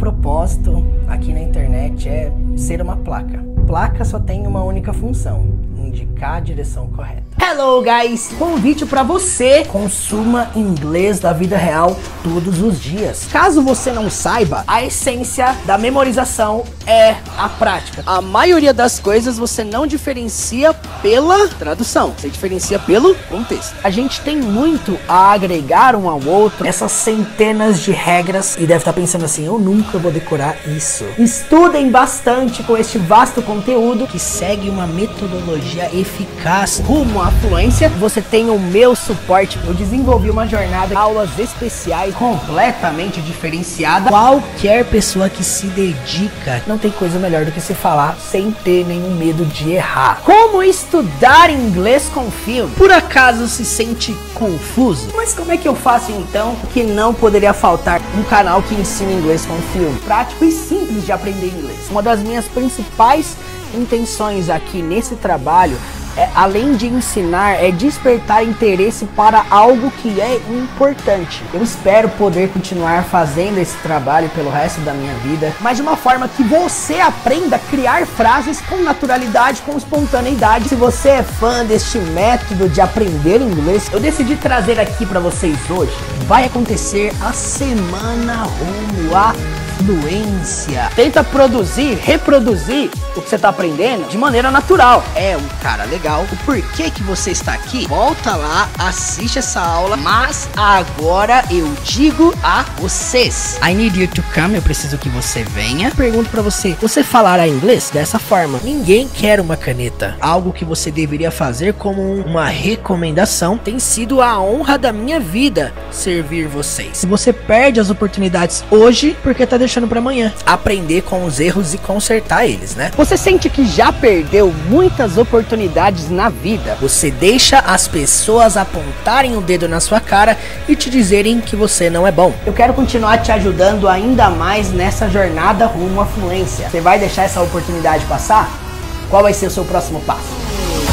propósito aqui na internet é ser uma placa. Placa só tem uma única função: indicar a direção correta. Hello guys! Convite para você: consuma inglês da vida real todos os dias. Caso você não saiba, a essência da memorização é a prática. A maioria das coisas você não diferencia pela tradução, você diferencia pelo contexto. A gente tem muito a agregar um ao outro, essas centenas de regras, e deve estar pensando assim: eu nunca vou decorar isso. Estudem bastante com este vasto conteúdo que segue uma metodologia eficaz rumo à fluência. Você tem o meu suporte. Eu desenvolvi uma jornada de aulas especiais completamente diferenciada. Qualquer pessoa que se dedica, não tem coisa melhor do que se falar sem ter nenhum medo de errar. Como estudar inglês com filme? Por acaso se sente confuso? Mas como é que eu faço então? Que não poderia faltar um canal que ensina inglês com filme. Prático e simples de aprender inglês. Uma das minhas principais intenções aqui nesse trabalho além de ensinar, é despertar interesse para algo que é importante. Eu espero poder continuar fazendo esse trabalho pelo resto da minha vida, mas de uma forma que você aprenda a criar frases com naturalidade, com espontaneidade. Se você é fã deste método de aprender inglês, eu decidi trazer aqui para vocês hoje. Vai acontecer a Semana Rumo à Fluência. Tenta reproduzir o que você está aprendendo de maneira natural. É um cara legal. O porquê que você está aqui? Volta lá, assiste essa aula. Mas agora eu digo a vocês: I need you to come. Eu preciso que você venha. Pergunto pra você: você falará inglês dessa forma? Ninguém quer uma caneta. Algo que você deveria fazer como uma recomendação. Tem sido a honra da minha vida servir vocês. Se você perde as oportunidades hoje, porque tá deixando pra amanhã. Aprender com os erros e consertar eles, né? Você sente que já perdeu muitas oportunidades na vida? Você deixa as pessoas apontarem o dedo na sua cara e te dizerem que você não é bom. Eu quero continuar te ajudando ainda mais nessa jornada rumo à fluência. Você vai deixar essa oportunidade passar? Qual vai ser o seu próximo passo?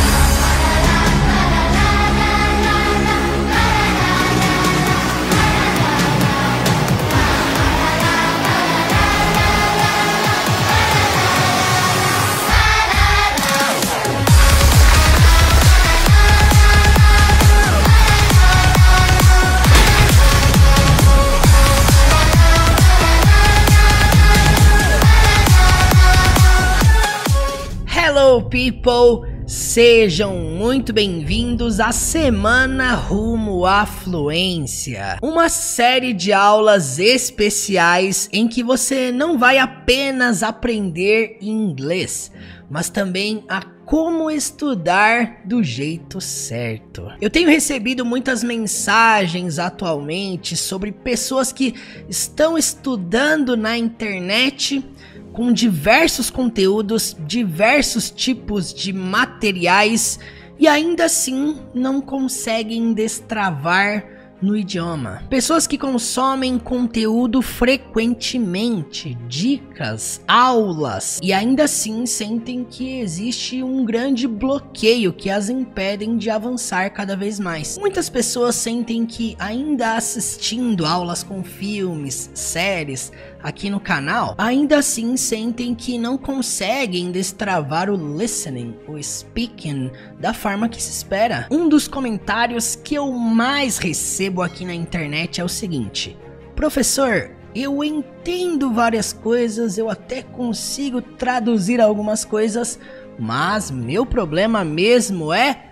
Hello people, sejam muito bem-vindos à Semana Rumo à Fluência, uma série de aulas especiais em que você não vai apenas aprender inglês, mas também a como estudar do jeito certo. Eu tenho recebido muitas mensagens atualmente sobre pessoas que estão estudando na internet com diversos conteúdos, diversos tipos de materiais, e ainda assim não conseguem destravar no idioma. Pessoas que consomem conteúdo frequentemente, dicas, aulas, e ainda assim sentem que existe um grande bloqueio que as impedem de avançar cada vez mais. Muitas pessoas sentem que ainda assistindo aulas com filmes, séries aqui no canal, ainda assim sentem que não conseguem destravar o listening, o speaking, da forma que se espera. Um dos comentários que eu mais recebo aqui na internet é o seguinte: professor, eu entendo várias coisas, eu até consigo traduzir algumas coisas, mas meu problema mesmo é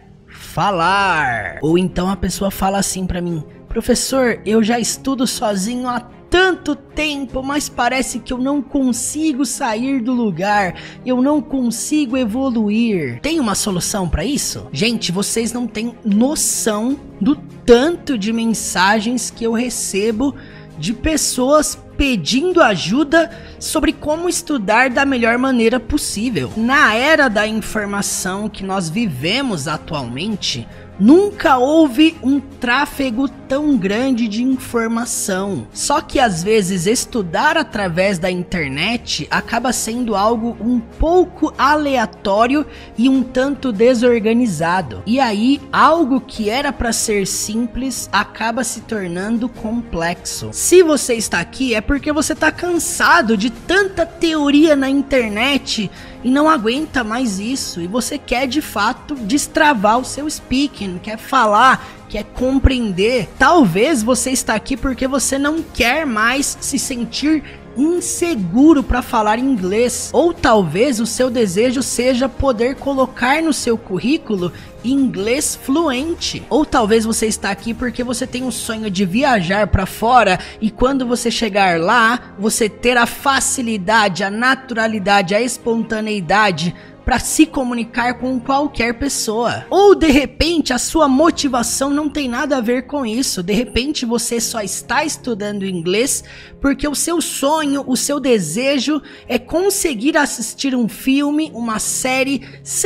falar. Ou então a pessoa fala assim pra mim: professor, eu já estudo sozinho há tanto tempo, mas parece que eu não consigo sair do lugar, eu não consigo evoluir. Tem uma solução para isso? Gente, vocês não têm noção do tanto de mensagens que eu recebo de pessoas pedindo ajuda sobre como estudar da melhor maneira possível. Na era da informação que nós vivemos atualmente, Nunca houve um tráfego tão grande de informação. Só que às vezes estudar através da internet acaba sendo algo um pouco aleatório e um tanto desorganizado. E aí, algo que era para ser simples acaba se tornando complexo. Se você está aqui é porque você está cansado de tanta teoria na internet e não aguenta mais isso, e você quer de fato destravar o seu speaking, quer falar, quer compreender. Talvez você está aqui porque você não quer mais se sentir inseguro para falar inglês, ou talvez o seu desejo seja poder colocar no seu currículo inglês fluente, ou talvez você está aqui porque você tem um sonho de viajar para fora e quando você chegar lá, você ter a facilidade, a naturalidade, a espontaneidade para se comunicar com qualquer pessoa. Ou de repente a sua motivação não tem nada a ver com isso. De repente você só está estudando inglês porque o seu sonho, o seu desejo é conseguir assistir um filme, uma série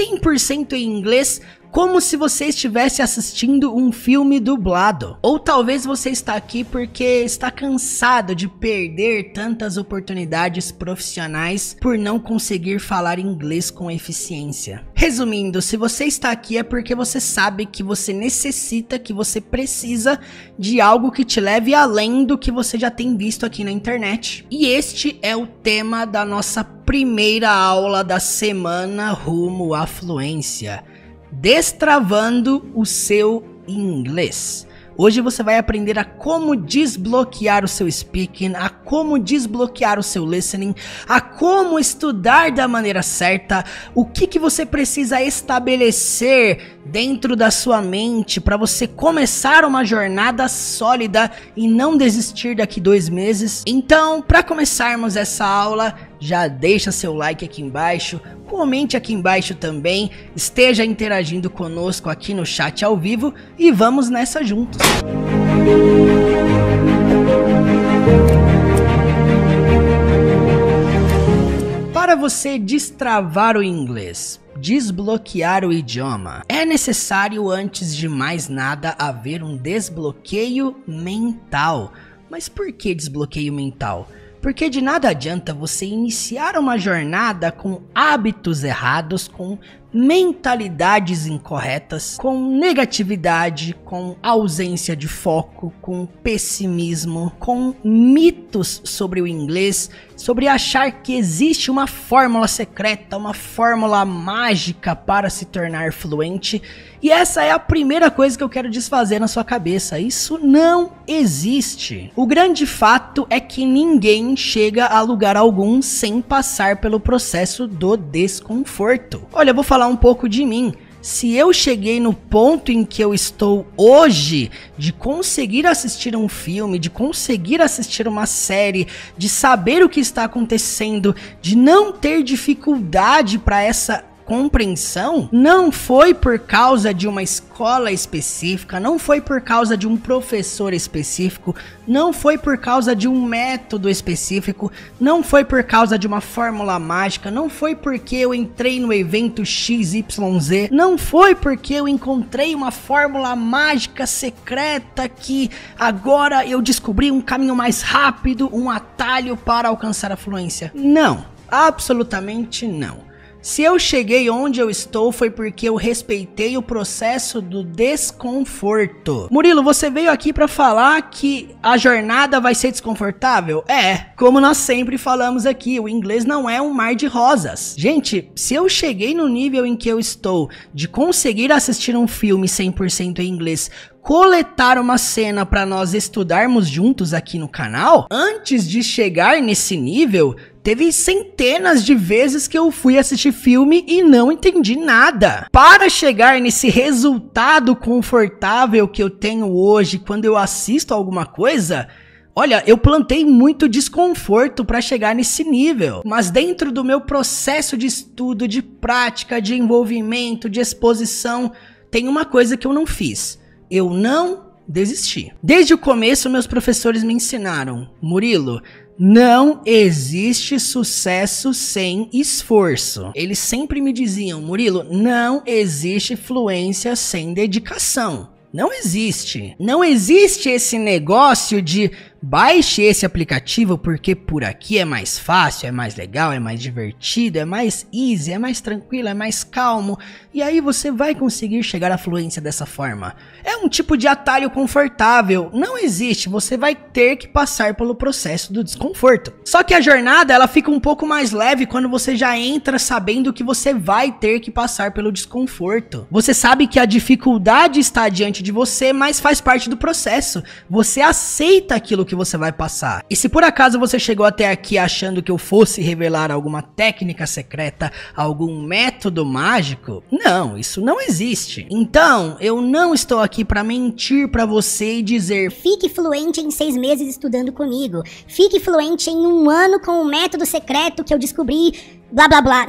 100% em inglês, como se você estivesse assistindo um filme dublado. Ou talvez você está aqui porque está cansado de perder tantas oportunidades profissionais por não conseguir falar inglês com eficiência. Resumindo, se você está aqui é porque você sabe que você necessita, que você precisa de algo que te leve além do que você já tem visto aqui na internet. E este é o tema da nossa primeira aula da semana rumo à fluência: destravando o seu inglês. Hoje você vai aprender a como desbloquear o seu speaking, a como desbloquear o seu listening, a como estudar da maneira certa, o que você precisa estabelecer dentro da sua mente para você começar uma jornada sólida e não desistir daqui 2 meses. Então, para começarmos essa aula, já deixa seu like aqui embaixo, comente aqui embaixo também, esteja interagindo conosco aqui no chat ao vivo e vamos nessa juntos. Para você destravar o inglês, desbloquear o idioma, é necessário, antes de mais nada, haver um desbloqueio mental. Mas por que desbloqueio mental? Porque de nada adianta você iniciar uma jornada com hábitos errados, com mentalidades incorretas, com negatividade, com ausência de foco, com pessimismo, com mitos sobre o inglês, sobre achar que existe uma fórmula secreta, uma fórmula mágica para se tornar fluente. E essa é a primeira coisa que eu quero desfazer na sua cabeça. Isso não existe. O grande fato é que ninguém chega a lugar algum sem passar pelo processo do desconforto. Olha, eu vou falar um pouco de mim. Se eu cheguei no ponto em que eu estou hoje, de conseguir assistir um filme, de conseguir assistir uma série, de saber o que está acontecendo, de não ter dificuldade para essa compreensão, não foi por causa de uma escola específica, não foi por causa de um professor específico, não foi por causa de um método específico, não foi por causa de uma fórmula mágica, não foi porque eu entrei no evento XYZ, não foi porque eu encontrei uma fórmula mágica secreta que agora eu descobri um caminho mais rápido, um atalho para alcançar a fluência. Não, absolutamente não. Se eu cheguei onde eu estou foi porque eu respeitei o processo do desconforto. Murilo, você veio aqui para falar que a jornada vai ser desconfortável? É, como nós sempre falamos aqui, o inglês não é um mar de rosas. Gente, se eu cheguei no nível em que eu estou de conseguir assistir um filme 100% em inglês, coletar uma cena para nós estudarmos juntos aqui no canal, antes de chegar nesse nível, teve centenas de vezes que eu fui assistir filme e não entendi nada. Para chegar nesse resultado confortável que eu tenho hoje quando eu assisto alguma coisa, olha, eu plantei muito desconforto para chegar nesse nível. Mas dentro do meu processo de estudo, de prática, de envolvimento, de exposição, tem uma coisa que eu não fiz. Eu não desisti. Desde o começo, meus professores me ensinaram: Murilo, não existe sucesso sem esforço. Eles sempre me diziam, Murilo, não existe fluência sem dedicação. Não existe. Não existe esse negócio de baixe esse aplicativo porque por aqui é mais fácil, é mais legal, é mais divertido, é mais easy, é mais tranquilo, é mais calmo. E aí você vai conseguir chegar à fluência dessa forma. É um tipo de atalho confortável. Não existe. Você vai ter que passar pelo processo do desconforto. Só que a jornada, ela fica um pouco mais leve quando você já entra sabendo que você vai ter que passar pelo desconforto. Você sabe que a dificuldade está diante de você, mas faz parte do processo. Você aceita aquilo que você vai passar. E se por acaso você chegou até aqui achando que eu fosse revelar alguma técnica secreta, algum método mágico, não, isso não existe. Então, eu não estou aqui para mentir para você e dizer fique fluente em 6 meses estudando comigo, fique fluente em 1 ano com o método secreto que eu descobri, blá blá blá.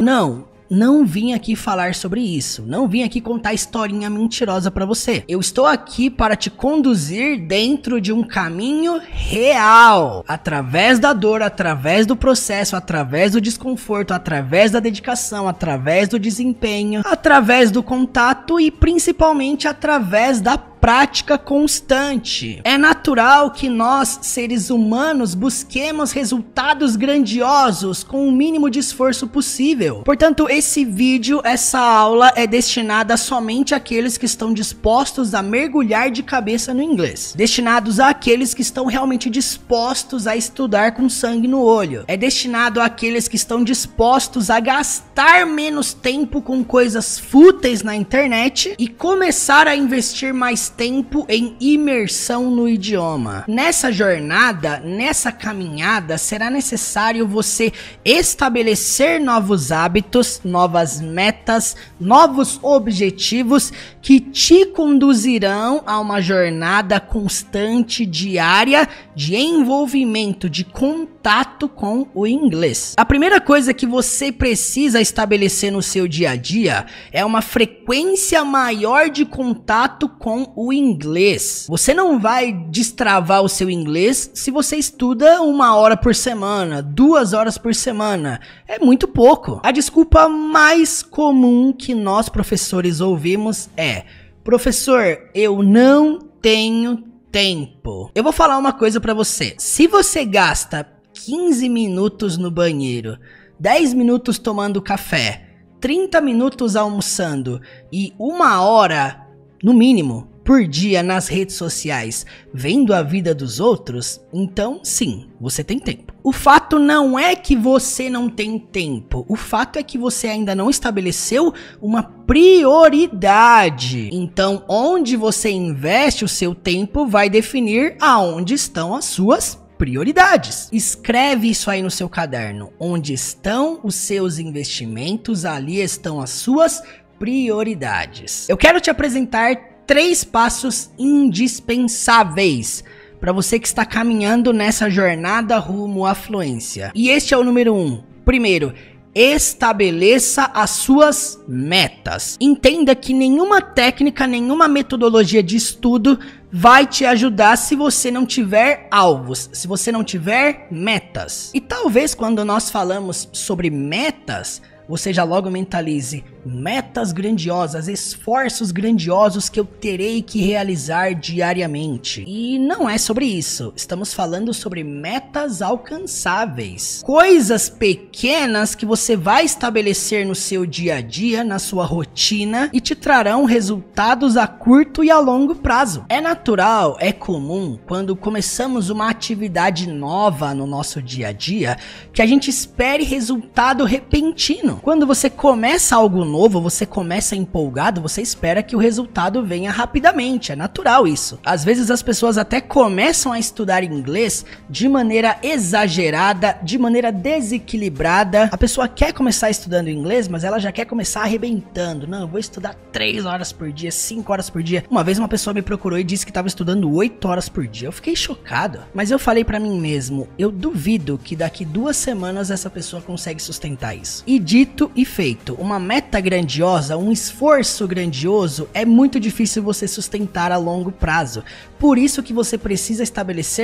Não vim aqui falar sobre isso, não vim aqui contar historinha mentirosa pra você. Eu estou aqui para te conduzir dentro de um caminho real, através da dor, através do processo, através do desconforto, através da dedicação, através do desempenho, através do contato e principalmente através da prática constante. É natural que nós, seres humanos, busquemos resultados grandiosos com o mínimo de esforço possível. Portanto, esse vídeo, essa aula é destinada somente àqueles que estão dispostos a mergulhar de cabeça no inglês. Destinados àqueles que estão realmente dispostos a estudar com sangue no olho. É destinado àqueles que estão dispostos a gastar menos tempo com coisas fúteis na internet e começar a investir mais tempo em imersão no idioma. Nessa jornada, nessa caminhada, será necessário você estabelecer novos hábitos, novas metas, novos objetivos que te conduzirão a uma jornada constante, diária, de envolvimento, de contato com o inglês. A primeira coisa que você precisa estabelecer no seu dia a dia é uma frequência maior de contato com o inglês. Você não vai destravar o seu inglês se você estuda 1 hora por semana, 2 horas por semana. É muito pouco. A desculpa mais comum que nós professores ouvimos é: professor, eu não tenho tempo. Eu vou falar uma coisa pra você. Se você gasta 15 minutos no banheiro, 10 minutos tomando café, 30 minutos almoçando e 1 hora, no mínimo, por dia nas redes sociais, vendo a vida dos outros, então sim, você tem tempo. O fato não é que você não tem tempo, o fato é que você ainda não estabeleceu uma prioridade. Então, onde você investe o seu tempo vai definir aonde estão as suas prioridades. Escreve isso aí no seu caderno. Onde estão os seus investimentos, ali estão as suas prioridades. Eu quero te apresentar 3 passos indispensáveis para você que está caminhando nessa jornada rumo à fluência. E este é o número 1. Primeiro, estabeleça as suas metas. Entenda que nenhuma técnica, nenhuma metodologia de estudo vai te ajudar se você não tiver alvos, se você não tiver metas. E talvez quando nós falamos sobre metas, você já logo mentalize metas grandiosas, esforços grandiosos que eu terei que realizar diariamente. E não é sobre isso. Estamos falando sobre metas alcançáveis. Coisas pequenas que você vai estabelecer no seu dia a dia, na sua rotina, e te trarão resultados a curto e a longo prazo. É natural, é comum, quando começamos uma atividade nova no nosso dia a dia, que a gente espere resultado repentino. Quando você começa algo novo, você começa empolgado, você espera que o resultado venha rapidamente, é natural isso. Às vezes as pessoas até começam a estudar inglês de maneira exagerada, de maneira desequilibrada. A pessoa quer começar estudando inglês, mas ela já quer começar arrebentando. Não, eu vou estudar 3 horas por dia, 5 horas por dia. Uma vez uma pessoa me procurou e disse que estava estudando 8 horas por dia. Eu fiquei chocado, mas eu falei pra mim mesmo, eu duvido que daqui 2 semanas essa pessoa consegue sustentar isso. E dito e feito, uma meta grandiosa, um esforço grandioso é muito difícil você sustentar a longo prazo. Por isso que você precisa estabelecer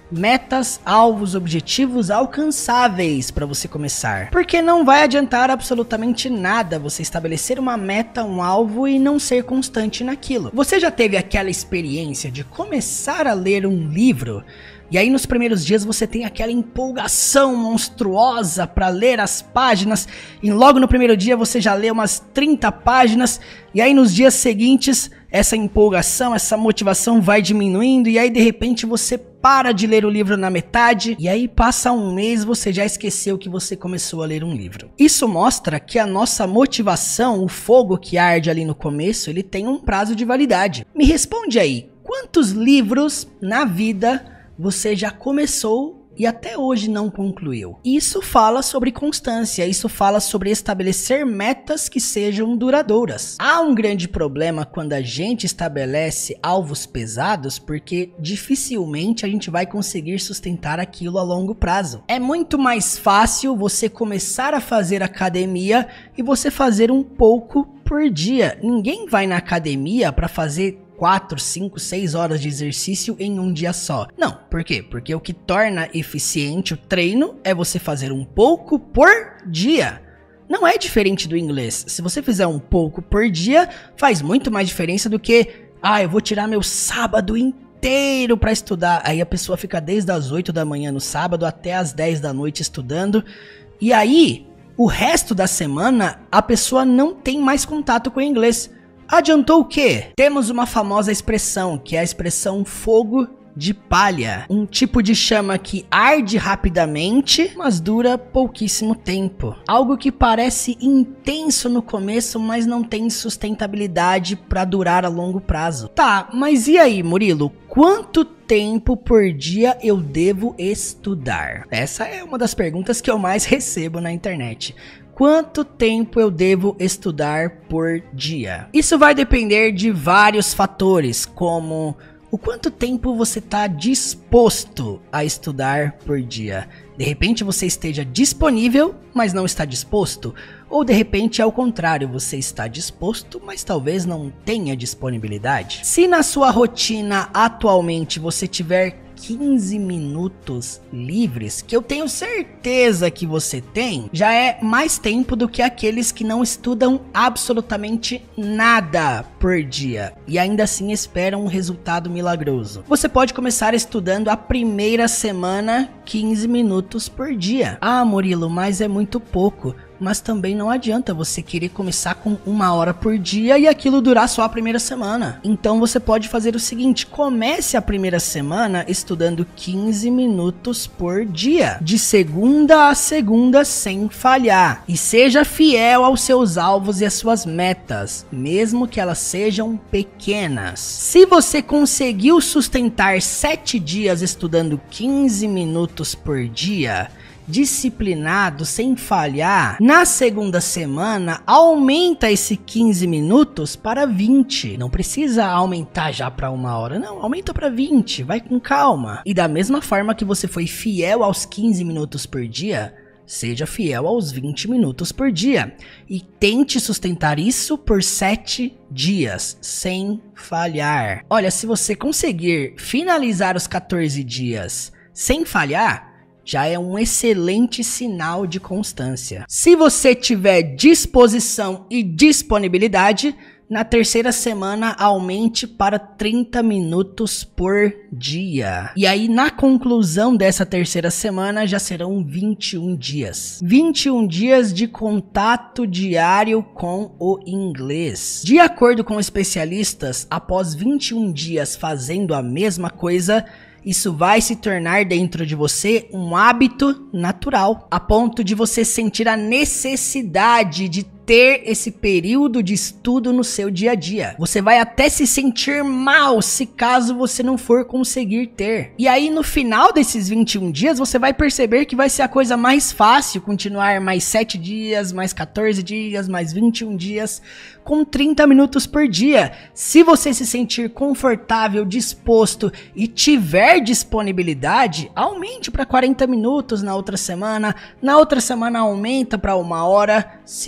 metas, alvos, objetivos alcançáveis para você começar. Porque não vai adiantar absolutamente nada você estabelecer uma meta, um alvo e não ser constante naquilo. Você já teve aquela experiência de começar a ler um livro e aí nos primeiros dias você tem aquela empolgação monstruosa para ler as páginas e logo no primeiro dia você já lê umas 30 páginas e aí nos dias seguintes essa empolgação, essa motivação vai diminuindo e aí de repente você para de ler o livro na metade e aí passa um mês e você já esqueceu que você começou a ler um livro. Isso mostra que a nossa motivação, o fogo que arde ali no começo, ele tem um prazo de validade. Me responde aí, quantos livros na vida você já começou e até hoje não concluiu? Isso fala sobre constância, isso fala sobre estabelecer metas que sejam duradouras. Há um grande problema quando a gente estabelece alvos pesados, porque dificilmente a gente vai conseguir sustentar aquilo a longo prazo. É muito mais fácil você começar a fazer academia e você fazer um pouco por dia. Ninguém vai na academia para fazer 4, 5, 6 horas de exercício em um dia só. Não, por quê? Porque o que torna eficiente o treino é você fazer um pouco por dia. Não é diferente do inglês. Se você fizer um pouco por dia, faz muito mais diferença do que eu vou tirar meu sábado inteiro para estudar. Aí a pessoa fica desde as 8 da manhã no sábado até as 10 da noite estudando. E aí, o resto da semana, a pessoa não tem mais contato com o inglês. Adiantou o quê? Temos uma famosa expressão, que é a expressão fogo de palha. Um tipo de chama que arde rapidamente, mas dura pouquíssimo tempo. Algo que parece intenso no começo, mas não tem sustentabilidade para durar a longo prazo. Tá, mas e aí, Murilo? Quanto tempo por dia eu devo estudar? Essa é uma das perguntas que eu mais recebo na internet. Quanto tempo eu devo estudar por dia? Isso vai depender de vários fatores, como o quanto tempo você está disposto a estudar por dia. De repente você esteja disponível, mas não está disposto. Ou de repente é o contrário, você está disposto, mas talvez não tenha disponibilidade. Se na sua rotina atualmente você tiver 15 minutos livres, que eu tenho certeza que você tem, já é mais tempo do que aqueles que não estudam absolutamente nada por dia e ainda assim esperam um resultado milagroso. Você pode começar estudando a primeira semana 15 minutos por dia. Ah, Murilo, mas é muito pouco. Mas também não adianta você querer começar com 1 hora por dia e aquilo durar só a primeira semana. Então você pode fazer o seguinte, comece a primeira semana estudando 15 minutos por dia, de segunda a segunda sem falhar. E seja fiel aos seus alvos e às suas metas, mesmo que elas sejam pequenas. Se você conseguiu sustentar 7 dias estudando 15 minutos por dia, disciplinado, sem falhar, na segunda semana, aumenta esse 15 minutos para 20. Não precisa aumentar já para 1 hora, não, aumenta para 20, vai com calma. E da mesma forma que você foi fiel aos 15 minutos por dia, seja fiel aos 20 minutos por dia. E tente sustentar isso por 7 dias, sem falhar. Olha, se você conseguir finalizar os 14 dias sem falhar, já é um excelente sinal de constância. Se você tiver disposição e disponibilidade, na terceira semana aumente para 30 minutos por dia. E aí na conclusão dessa terceira semana já serão 21 dias. 21 dias de contato diário com o inglês. De acordo com especialistas, após 21 dias fazendo a mesma coisa, isso vai se tornar dentro de você um hábito natural, a ponto de você sentir a necessidade de ter esse período de estudo no seu dia a dia. Você vai até se sentir mal se caso você não for conseguir ter. E aí no final desses 21 dias você vai perceber que vai ser a coisa mais fácil continuar mais 7 dias, mais 14 dias, mais 21 dias, com 30 minutos por dia. Se você se sentir confortável, disposto e tiver disponibilidade, aumente para 40 minutos na outra semana aumenta para 1 hora. Se você tiver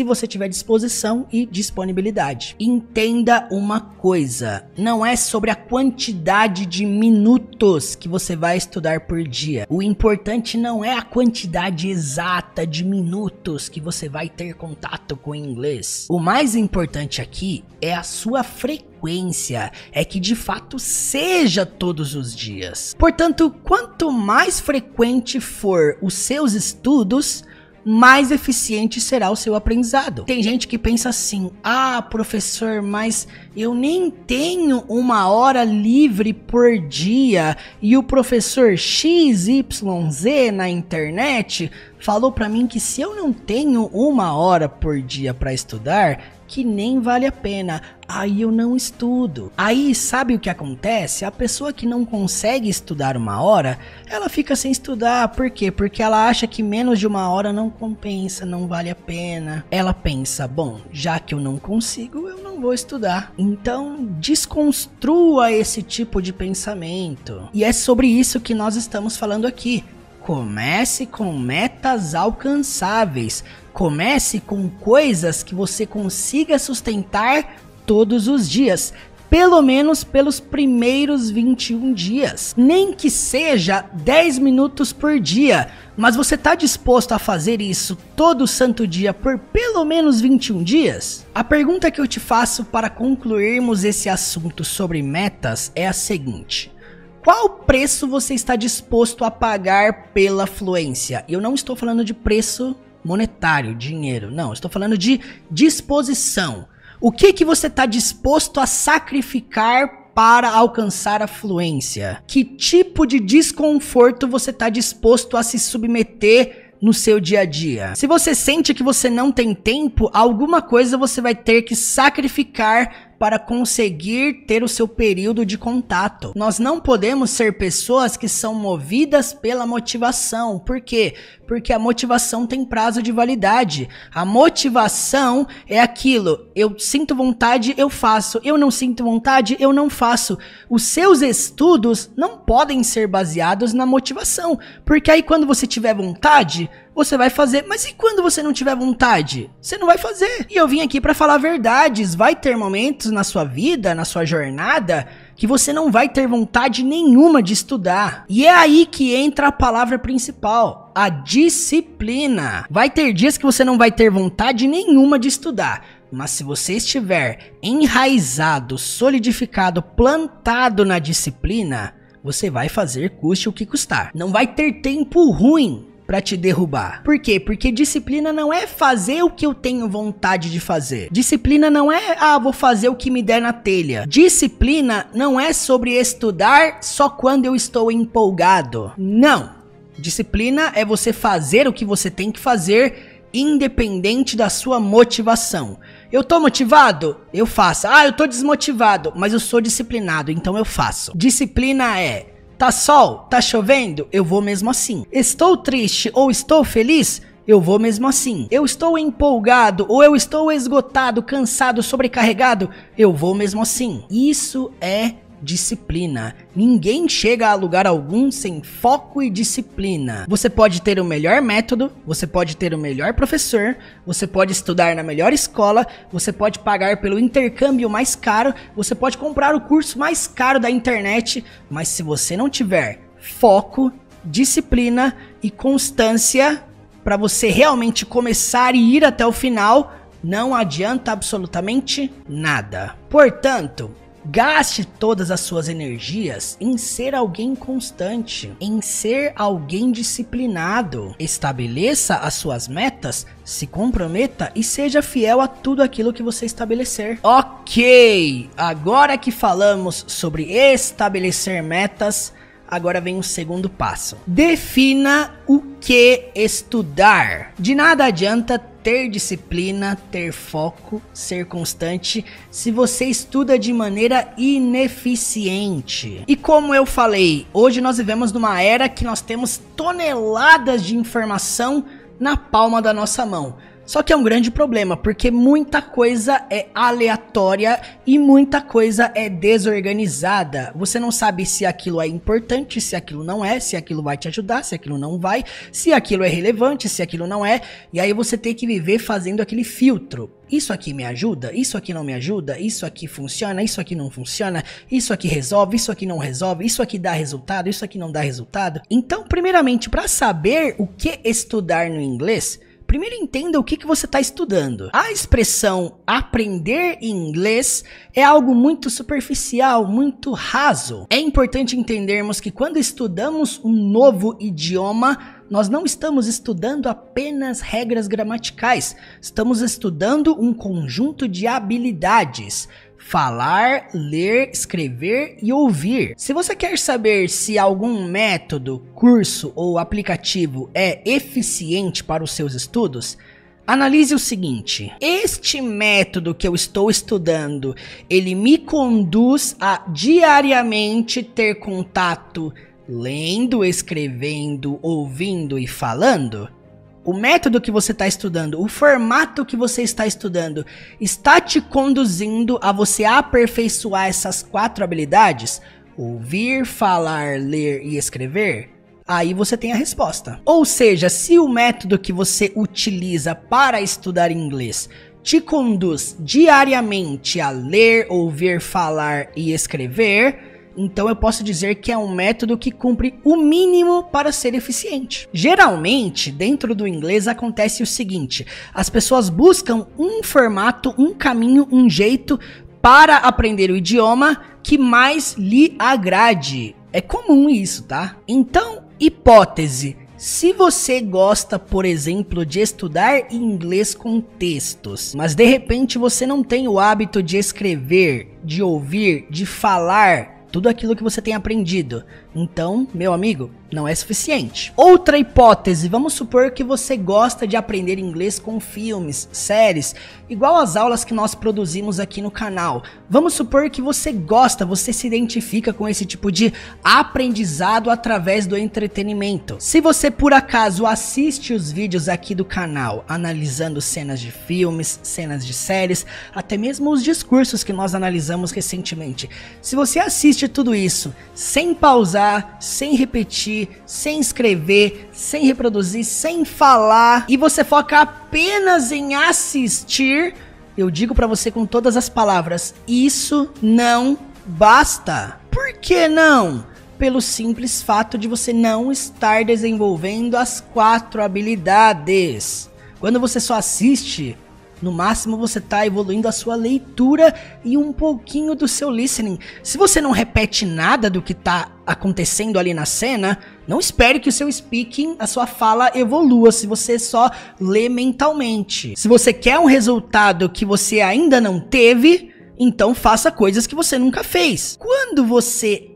tiver disposição e disponibilidade. Entenda uma coisa, não é sobre a quantidade de minutos que você vai estudar por dia. O importante não é a quantidade exata de minutos que você vai ter contato com o inglês. O mais importante aqui é a sua frequência, é que de fato seja todos os dias. Portanto, quanto mais frequente for os seus estudos, mais eficiente será o seu aprendizado. Tem gente que pensa assim: ah, professor, mas eu nem tenho 1 hora livre por dia e o professor XYZ na internet falou pra mim que se eu não tenho 1 hora por dia para estudar, que nem vale a pena, aí eu não estudo. Aí sabe o que acontece? A pessoa que não consegue estudar 1 hora, ela fica sem estudar. Por quê? Porque ela acha que menos de 1 hora não compensa, não vale a pena. Ela pensa: bom, já que eu não consigo, eu não vou estudar. Então desconstrua esse tipo de pensamento. E é sobre isso que nós estamos falando aqui. Comece com metas alcançáveis. Comece com coisas que você consiga sustentar todos os dias. Pelo menos pelos primeiros 21 dias. Nem que seja 10 minutos por dia. Mas você está disposto a fazer isso todo santo dia por pelo menos 21 dias? A pergunta que eu te faço para concluirmos esse assunto sobre metas é a seguinte: qual preço você está disposto a pagar pela fluência? Eu não estou falando de preço monetário, dinheiro, não. Estou falando de disposição. O que você está disposto a sacrificar para alcançar a fluência? Que tipo de desconforto você está disposto a se submeter no seu dia a dia? Se você sente que você não tem tempo, alguma coisa você vai ter que sacrificar para conseguir ter o seu período de contato. Nós não podemos ser pessoas que são movidas pela motivação. Por quê? Porque a motivação tem prazo de validade. A motivação é aquilo: eu sinto vontade, eu faço. Eu não sinto vontade, eu não faço. Os seus estudos não podem ser baseados na motivação, porque aí quando você tiver vontade, você vai fazer. Mas e quando você não tiver vontade? Você não vai fazer. E eu vim aqui para falar verdades. Vai ter momentos na sua vida, na sua jornada, que você não vai ter vontade nenhuma de estudar. E é aí que entra a palavra principal: a disciplina. Vai ter dias que você não vai ter vontade nenhuma de estudar. Mas se você estiver enraizado, solidificado, plantado na disciplina, você vai fazer custe o que custar. Não vai ter tempo ruim pra te derrubar. Por quê? Porque disciplina não é fazer o que eu tenho vontade de fazer. Disciplina não é, vou fazer o que me der na telha. Disciplina não é sobre estudar só quando eu estou empolgado. Não. Disciplina é você fazer o que você tem que fazer, independente da sua motivação. Eu tô motivado? Eu faço. Eu tô desmotivado, mas eu sou disciplinado, então eu faço. Disciplina é: tá sol? Tá chovendo? Eu vou mesmo assim. Estou triste ou estou feliz? Eu vou mesmo assim. Eu estou empolgado ou eu estou esgotado, cansado, sobrecarregado? Eu vou mesmo assim. Isso é disciplina. Ninguém chega a lugar algum sem foco e disciplina. Você pode ter o melhor método, você pode ter o melhor professor, você pode estudar na melhor escola, você pode pagar pelo intercâmbio mais caro, você pode comprar o curso mais caro da internet, mas se você não tiver foco, disciplina e constância para você realmente começar e ir até o final, não adianta absolutamente nada. Portanto, gaste todas as suas energias em ser alguém constante, em ser alguém disciplinado. Estabeleça as suas metas, se comprometa e seja fiel a tudo aquilo que você estabelecer. Ok, agora que falamos sobre estabelecer metas, agora vem o segundo passo. Defina o que estudar. De nada adianta ter disciplina, ter foco, ser constante, se você estuda de maneira ineficiente. E como eu falei, hoje nós vivemos numa era que nós temos toneladas de informação na palma da nossa mão. Só que é um grande problema, porque muita coisa é aleatória e muita coisa é desorganizada. Você não sabe se aquilo é importante, se aquilo não é, se aquilo vai te ajudar, se aquilo não vai, se aquilo é relevante, se aquilo não é. E aí você tem que viver fazendo aquele filtro. Isso aqui me ajuda, isso aqui não me ajuda, isso aqui funciona, isso aqui não funciona, isso aqui resolve, isso aqui não resolve, isso aqui dá resultado, isso aqui não dá resultado. Então, primeiramente, para saber o que estudar no inglês, primeiro entenda o que você está estudando. A expressão aprender inglês é algo muito superficial, muito raso. É importante entendermos que quando estudamos um novo idioma, nós não estamos estudando apenas regras gramaticais, estamos estudando um conjunto de habilidades. Falar, ler, escrever e ouvir. Se você quer saber se algum método, curso ou aplicativo é eficiente para os seus estudos, analise o seguinte: este método que eu estou estudando, ele me conduz a diariamente ter contato lendo, escrevendo, ouvindo e falando? O método que você está estudando, o formato que você está estudando, está te conduzindo a você aperfeiçoar essas 4 habilidades? Ouvir, falar, ler e escrever? Aí você tem a resposta. Ou seja, se o método que você utiliza para estudar inglês te conduz diariamente a ler, ouvir, falar e escrever, então eu posso dizer que é um método que cumpre o mínimo para ser eficiente. Geralmente, dentro do inglês acontece o seguinte: as pessoas buscam um formato, um caminho, um jeito para aprender o idioma que mais lhe agrade. É comum isso, tá? Então, hipótese: se você gosta, por exemplo, de estudar inglês com textos, mas de repente você não tem o hábito de escrever, de ouvir, de falar tudo aquilo que você tem aprendido, então, meu amigo, não é suficiente. Outra hipótese: vamos supor que você gosta de aprender inglês com filmes, séries, igual as aulas que nós produzimos aqui no canal. Vamos supor que você gosta, você se identifica com esse tipo de aprendizado através do entretenimento. Se você por acaso assiste os vídeos aqui do canal, analisando cenas de filmes, cenas de séries, até mesmo os discursos que nós analisamos recentemente, se você assiste tudo isso sem pausar, sem repetir, sem escrever, sem reproduzir, sem falar, e você foca apenas em assistir, eu digo pra você com todas as palavras: isso não basta. Por que não? Pelo simples fato de você não estar desenvolvendo as 4 habilidades. Quando você só assiste, no máximo você está evoluindo a sua leitura e um pouquinho do seu listening. Se você não repete nada do que está acontecendo ali na cena, não espere que o seu speaking, a sua fala evolua se você só lê mentalmente. Se você quer um resultado que você ainda não teve, então faça coisas que você nunca fez. Quando você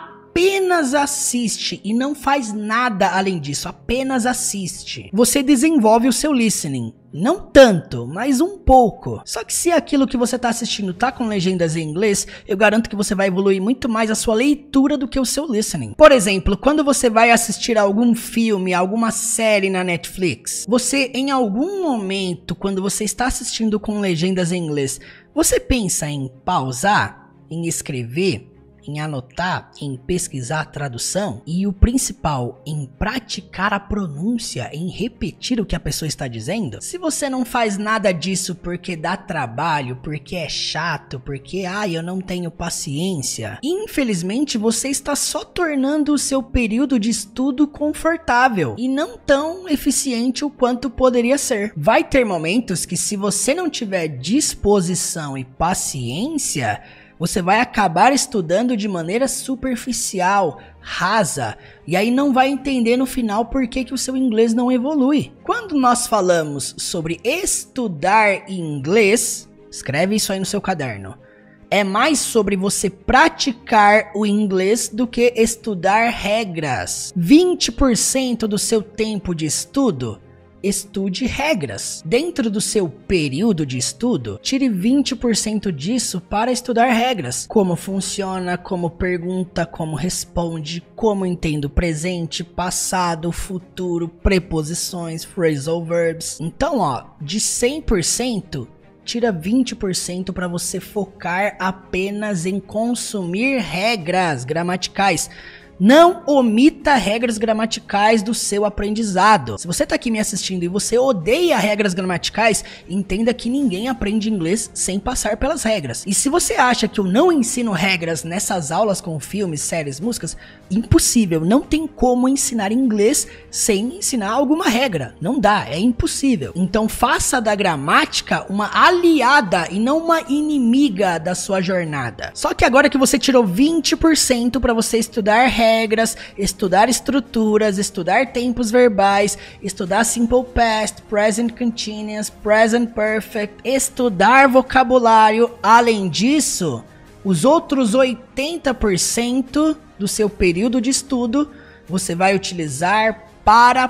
apenas assiste e não faz nada além disso, apenas assiste, você desenvolve o seu listening. Não tanto, mas um pouco. Só que se aquilo que você está assistindo tá com legendas em inglês, eu garanto que você vai evoluir muito mais a sua leitura do que o seu listening. Por exemplo, quando você vai assistir algum filme, alguma série na Netflix, você em algum momento, quando você está assistindo com legendas em inglês, você pensa em pausar, em escrever, em anotar, em pesquisar a tradução e o principal, em praticar a pronúncia, em repetir o que a pessoa está dizendo? Se você não faz nada disso porque dá trabalho, porque é chato, porque eu não tenho paciência, infelizmente você está só tornando o seu período de estudo confortável e não tão eficiente o quanto poderia ser. Vai ter momentos que, se você não tiver disposição e paciência, você vai acabar estudando de maneira superficial, rasa, e aí não vai entender no final por que o seu inglês não evolui. Quando nós falamos sobre estudar inglês, escreve isso aí no seu caderno. É mais sobre você praticar o inglês do que estudar regras. 20% do seu tempo de estudo estude regras. Dentro do seu período de estudo, tire 20% disso para estudar regras. Como funciona, como pergunta, como responde, como entende o presente, passado, futuro, preposições, phrasal verbs. Então, ó, de 100%, tira 20% para você focar apenas em consumir regras gramaticais. Não omita regras gramaticais do seu aprendizado. Se você tá aqui me assistindo e você odeia regras gramaticais, entenda que ninguém aprende inglês sem passar pelas regras. E se você acha que eu não ensino regras nessas aulas com filmes, séries, músicas, impossível. Não tem como ensinar inglês sem ensinar alguma regra. Não dá, é impossível. Então faça da gramática uma aliada e não uma inimiga da sua jornada. Só que agora que você tirou 20% para você estudar regras, estudar estruturas, estudar tempos verbais, estudar simple past, present continuous, present perfect, estudar vocabulário. Além disso, os outros 80% do seu período de estudo você vai utilizar para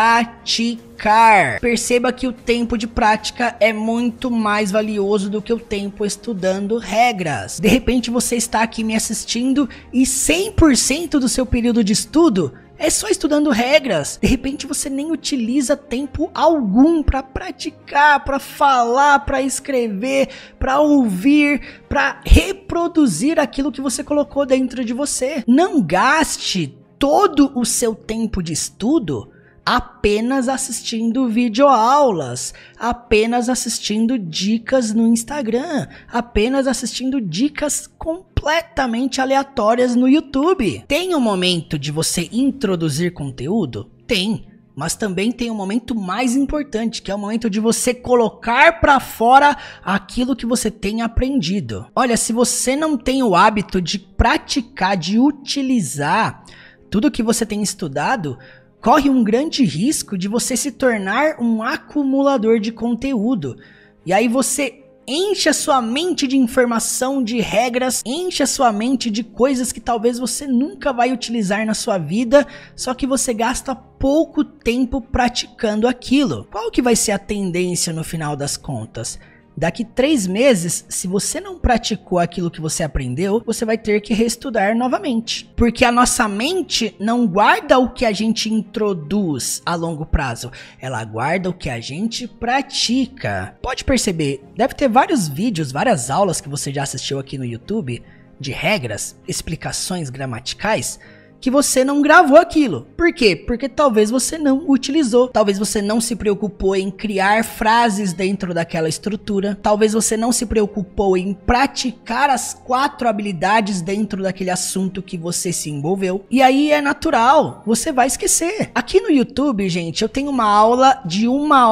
praticar. Perceba que o tempo de prática é muito mais valioso do que o tempo estudando regras. De repente você está aqui me assistindo e 100% do seu período de estudo é só estudando regras. De repente você nem utiliza tempo algum para praticar, para falar, para escrever, para ouvir, para reproduzir aquilo que você colocou dentro de você. Não gaste todo o seu tempo de estudo apenas assistindo videoaulas, apenas assistindo dicas no Instagram, apenas assistindo dicas completamente aleatórias no YouTube. Tem um momento de você introduzir conteúdo? Tem. Mas também tem um momento mais importante, que é o momento de você colocar para fora aquilo que você tem aprendido. Olha, se você não tem o hábito de praticar, de utilizar tudo que você tem estudado, corre um grande risco de você se tornar um acumulador de conteúdo. E aí você enche a sua mente de informação, de regras, enche a sua mente de coisas que talvez você nunca vai utilizar na sua vida, só que você gasta pouco tempo praticando aquilo. Qual que vai ser a tendência no final das contas? Daqui 3 meses, se você não praticou aquilo que você aprendeu, você vai ter que reestudar novamente. Porque a nossa mente não guarda o que a gente introduz a longo prazo. Ela guarda o que a gente pratica. Pode perceber, deve ter vários vídeos, várias aulas que você já assistiu aqui no YouTube de regras, explicações gramaticais, que você não gravou aquilo. Por quê? Porque talvez você não utilizou, talvez você não se preocupou em criar frases dentro daquela estrutura, talvez você não se preocupou em praticar as 4 habilidades dentro daquele assunto que você se envolveu, e aí é natural, você vai esquecer. Aqui no YouTube, gente, eu tenho uma aula de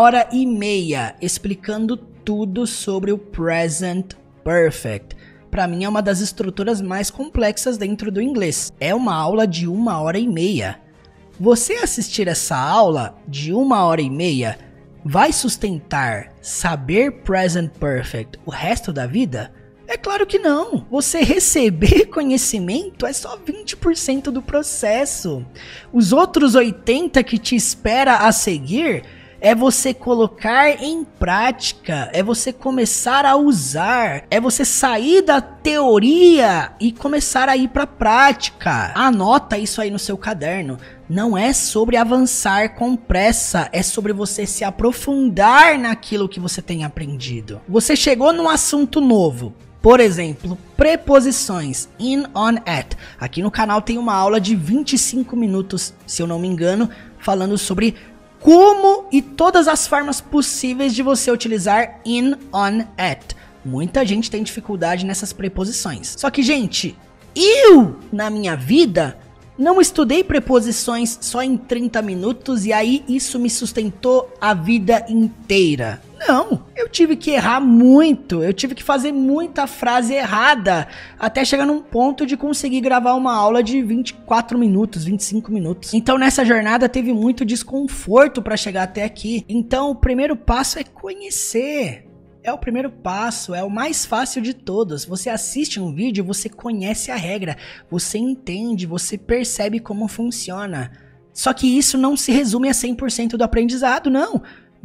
1h30 explicando tudo sobre o Present Perfect. Para mim é uma das estruturas mais complexas dentro do inglês. É uma aula de 1h30. Você assistir essa aula de 1h30 vai sustentar saber Present Perfect o resto da vida? É claro que não. Você receber conhecimento é só 20% do processo. Os outros 80% que te espera a seguir é você colocar em prática, é você começar a usar, é você sair da teoria e começar a ir para a prática. Anota isso aí no seu caderno. Não é sobre avançar com pressa, é sobre você se aprofundar naquilo que você tem aprendido. Você chegou num assunto novo. Por exemplo, preposições, in, on, at. Aqui no canal tem uma aula de 25 minutos, se eu não me engano, falando sobre como e todas as formas possíveis de você utilizar in, on, at. Muita gente tem dificuldade nessas preposições. Só que, gente, eu, na minha vida, não estudei preposições só em 30 minutos e aí isso me sustentou a vida inteira. Não, eu tive que errar muito, eu tive que fazer muita frase errada até chegar num ponto de conseguir gravar uma aula de 24 minutos, 25 minutos. Então nessa jornada teve muito desconforto para chegar até aqui. Então o primeiro passo é conhecer. É o primeiro passo, é o mais fácil de todos. Você assiste um vídeo, você conhece a regra, você entende, você percebe como funciona. Só que isso não se resume a 100% do aprendizado, não.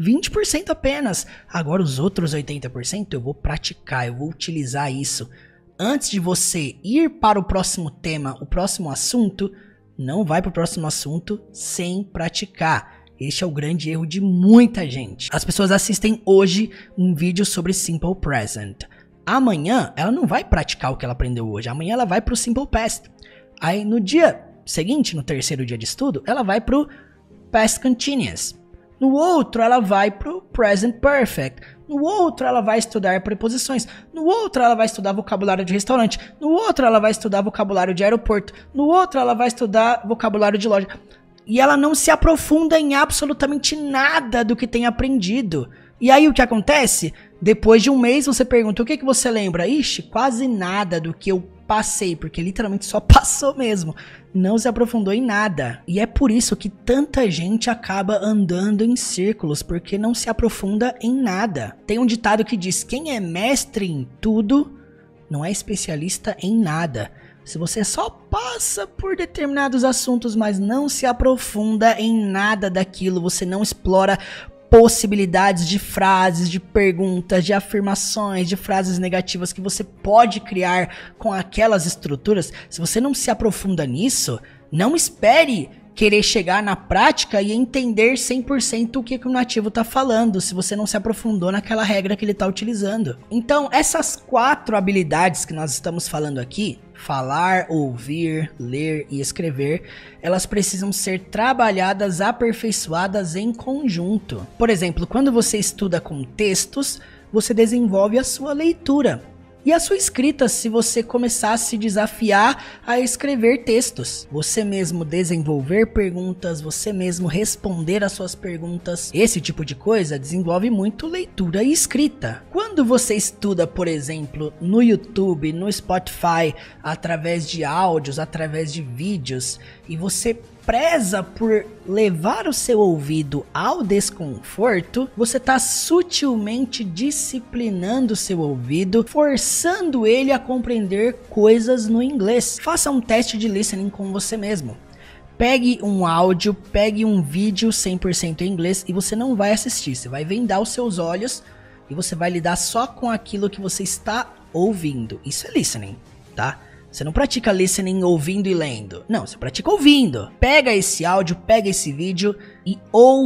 20% apenas. Agora os outros 80% eu vou praticar, eu vou utilizar isso. Antes de você ir para o próximo tema, o próximo assunto, não vai para o próximo assunto sem praticar. Este é o grande erro de muita gente. As pessoas assistem hoje um vídeo sobre Simple Present. Amanhã ela não vai praticar o que ela aprendeu hoje. Amanhã ela vai para o Simple Past. Aí no dia seguinte, no terceiro dia de estudo, ela vai para o Past Continuous. No outro ela vai para o Present Perfect. No outro ela vai estudar preposições. No outro ela vai estudar vocabulário de restaurante. No outro ela vai estudar vocabulário de aeroporto. No outro ela vai estudar vocabulário de loja. E ela não se aprofunda em absolutamente nada do que tem aprendido. E aí o que acontece? Depois de um mês você pergunta, o que você lembra? Ixi, quase nada do que eu passei, porque literalmente só passou mesmo. Não se aprofundou em nada. E é por isso que tanta gente acaba andando em círculos, porque não se aprofunda em nada. Tem um ditado que diz, quem é mestre em tudo, não é especialista em nada. Se você só passa por determinados assuntos, mas não se aprofunda em nada daquilo, você não explora possibilidades de frases, de perguntas, de afirmações, de frases negativas que você pode criar com aquelas estruturas, se você não se aprofunda nisso, não espere querer chegar na prática e entender 100% o que o nativo está falando, se você não se aprofundou naquela regra que ele está utilizando. Então, essas 4 habilidades que nós estamos falando aqui, falar, ouvir, ler e escrever, elas precisam ser trabalhadas, aperfeiçoadas em conjunto. Por exemplo, quando você estuda com textos, você desenvolve a sua leitura. E a sua escrita, se você começar a se desafiar a escrever textos. Você mesmo desenvolver perguntas, você mesmo responder às suas perguntas. Esse tipo de coisa desenvolve muito leitura e escrita. Quando você estuda, por exemplo, no YouTube, no Spotify, através de áudios, através de vídeos, e você preza por levar o seu ouvido ao desconforto, você está sutilmente disciplinando o seu ouvido, forçando ele a compreender coisas no inglês. Faça um teste de listening com você mesmo. Pegue um áudio, pegue um vídeo 100% em inglês e você não vai assistir, você vai vendar os seus olhos e você vai lidar só com aquilo que você está ouvindo. Isso é listening, tá? Você não pratica listening ouvindo e lendo. Não, você pratica ouvindo. Pega esse áudio, pega esse vídeo e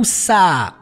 ouça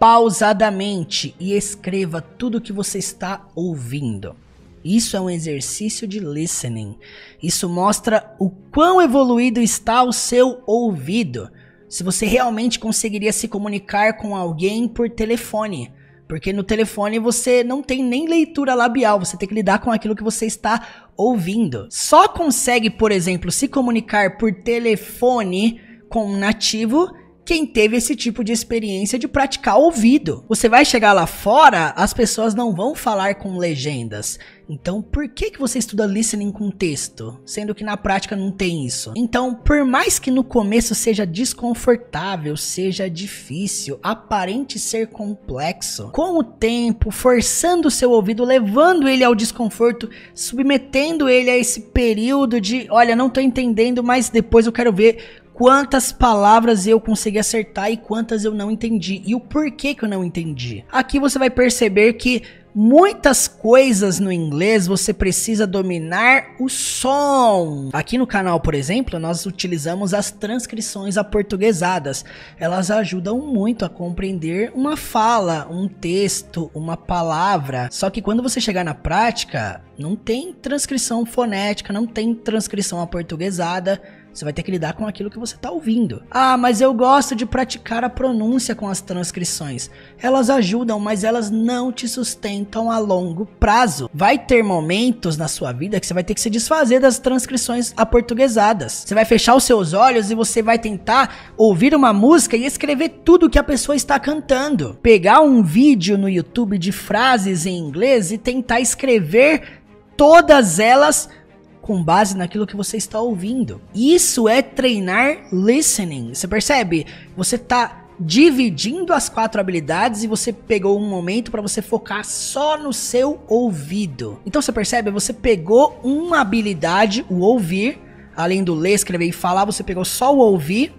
pausadamente e escreva tudo que você está ouvindo. Isso é um exercício de listening. Isso mostra o quão evoluído está o seu ouvido. Se você realmente conseguiria se comunicar com alguém por telefone. Porque no telefone você não tem nem leitura labial, você tem que lidar com aquilo que você está ouvindo. Só consegue, por exemplo, se comunicar por telefone com um nativo quem teve esse tipo de experiência de praticar ouvido. Você vai chegar lá fora, as pessoas não vão falar com legendas. Então, por que você estuda listening com texto, sendo que na prática não tem isso? Então, por mais que no começo seja desconfortável, seja difícil, aparente ser complexo, com o tempo, forçando o seu ouvido, levando ele ao desconforto, submetendo ele a esse período de, olha, não tô entendendo, mas depois eu quero ver quantas palavras eu consegui acertar e quantas eu não entendi. E o porquê que eu não entendi. Aqui você vai perceber que muitas coisas no inglês você precisa dominar o som. Aqui no canal, por exemplo, nós utilizamos as transcrições aportuguesadas. Elas ajudam muito a compreender uma fala, um texto, uma palavra. Só que quando você chegar na prática, não tem transcrição fonética, não tem transcrição aportuguesada. Você vai ter que lidar com aquilo que você está ouvindo. Ah, mas eu gosto de praticar a pronúncia com as transcrições. Elas ajudam, mas elas não te sustentam a longo prazo. Vai ter momentos na sua vida que você vai ter que se desfazer das transcrições aportuguesadas. Você vai fechar os seus olhos e você vai tentar ouvir uma música e escrever tudo que a pessoa está cantando. Pegar um vídeo no YouTube de frases em inglês e tentar escrever todas elas com base naquilo que você está ouvindo. Isso é treinar listening. Você percebe? Você está dividindo as 4 habilidades e você pegou um momento para você focar só no seu ouvido. Então você percebe? Você pegou uma habilidade, o ouvir, além do ler, escrever e falar, você pegou só o ouvir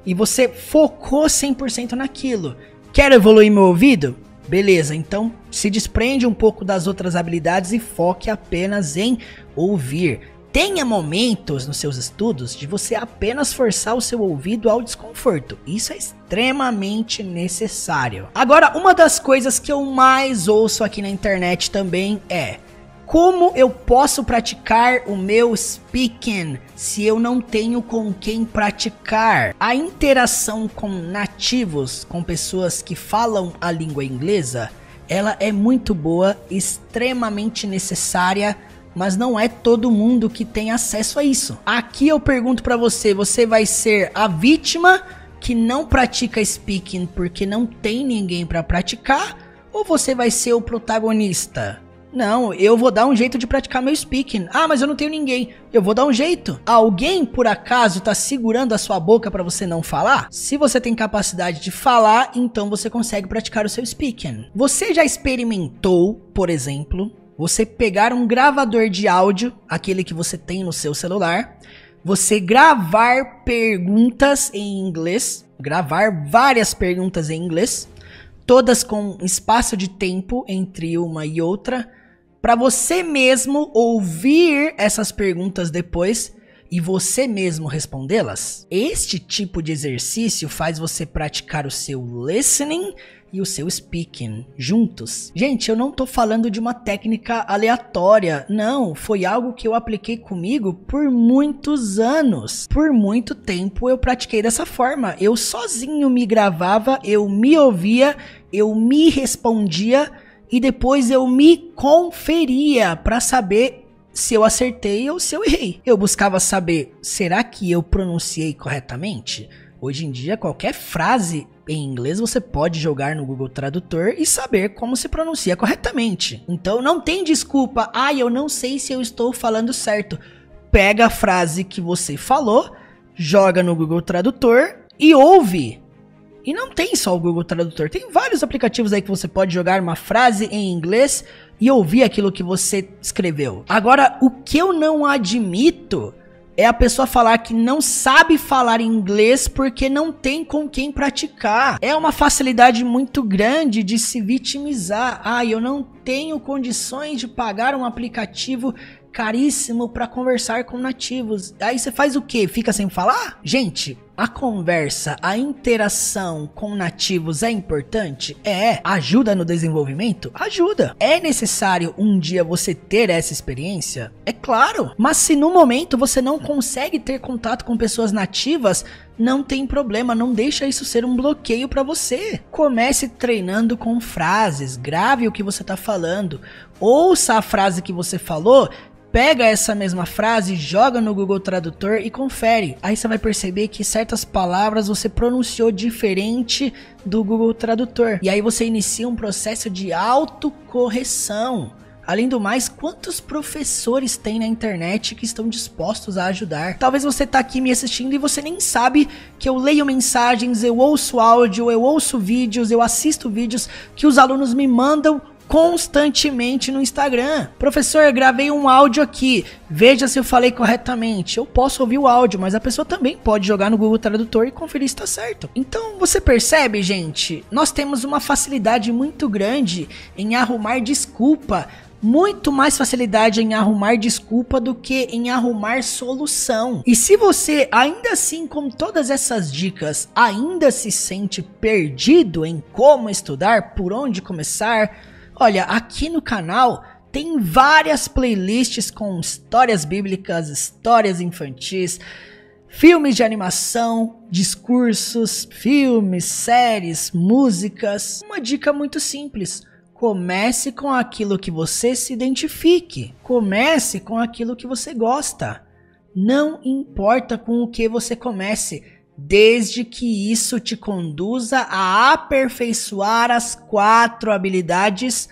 e você focou 100% naquilo. Quero evoluir meu ouvido? Beleza, então se desprende um pouco das outras habilidades e foque apenas em ouvir. Tenha momentos nos seus estudos de você apenas forçar o seu ouvido ao desconforto. Isso é extremamente necessário. Agora, uma das coisas que eu mais ouço aqui na internet também é: como eu posso praticar o meu speaking se eu não tenho com quem praticar? A interação com nativos, com pessoas que falam a língua inglesa, ela é muito boa, extremamente necessária, mas não é todo mundo que tem acesso a isso. Aqui eu pergunto pra você, você vai ser a vítima que não pratica speaking porque não tem ninguém pra praticar, ou você vai ser o protagonista? Não, eu vou dar um jeito de praticar meu speaking. Ah, mas eu não tenho ninguém. Eu vou dar um jeito. Alguém, por acaso, tá segurando a sua boca pra você não falar? Se você tem capacidade de falar, então você consegue praticar o seu speaking. Você já experimentou, por exemplo, você pegar um gravador de áudio, aquele que você tem no seu celular, você gravar perguntas em inglês, gravar várias perguntas em inglês, todas com espaço de tempo entre uma e outra, para você mesmo ouvir essas perguntas depois e você mesmo respondê-las? Este tipo de exercício faz você praticar o seu listening e o seu speaking juntos. Gente, eu não tô falando de uma técnica aleatória, não, foi algo que eu apliquei comigo por muitos anos. Por muito tempo eu pratiquei dessa forma. Eu sozinho me gravava, eu me ouvia, eu me respondia e depois eu me conferia para saber se eu acertei ou se eu errei. Eu buscava saber, será que eu pronunciei corretamente? Hoje em dia, qualquer frase em inglês você pode jogar no Google Tradutor e saber como se pronuncia corretamente. Então não tem desculpa, eu não sei se eu estou falando certo. Pega a frase que você falou, joga no Google Tradutor e ouve. E não tem só o Google Tradutor, tem vários aplicativos aí que você pode jogar uma frase em inglês e ouvir aquilo que você escreveu. Agora, o que eu não admito é a pessoa falar que não sabe falar inglês porque não tem com quem praticar. É uma facilidade muito grande de se vitimizar. Eu não tenho condições de pagar um aplicativo caríssimo para conversar com nativos. Aí você faz o quê? Fica sem falar? Gente, a conversa, a interação com nativos é importante? Ajuda no desenvolvimento? Ajuda. É necessário um dia você ter essa experiência? É claro. Mas se no momento você não consegue ter contato com pessoas nativas, não tem problema, não deixa isso ser um bloqueio para você. Comece treinando com frases, grave o que você tá falando, ouça a frase que você falou, pega essa mesma frase, joga no Google Tradutor e confere. Aí você vai perceber que certas palavras você pronunciou diferente do Google Tradutor. E aí você inicia um processo de autocorreção. Além do mais, quantos professores tem na internet que estão dispostos a ajudar? Talvez você tá aqui me assistindo e você nem sabe que eu leio mensagens, eu ouço áudio, eu ouço vídeos, eu assisto vídeos que os alunos me mandam constantemente no Instagram. Professor, gravei um áudio aqui, veja se eu falei corretamente. Eu posso ouvir o áudio, mas a pessoa também pode jogar no Google Tradutor e conferir se está certo. Então você percebe, gente, nós temos uma facilidade muito grande em arrumar desculpa, muito mais facilidade em arrumar desculpa do que em arrumar solução. E se você, ainda assim, com todas essas dicas, ainda se sente perdido em como estudar, por onde começar, olha, aqui no canal tem várias playlists com histórias bíblicas, histórias infantis, filmes de animação, discursos, filmes, séries, músicas. Uma dica muito simples: comece com aquilo que você se identifique. Comece com aquilo que você gosta. Não importa com o que você comece, desde que isso te conduza a aperfeiçoar as 4 habilidades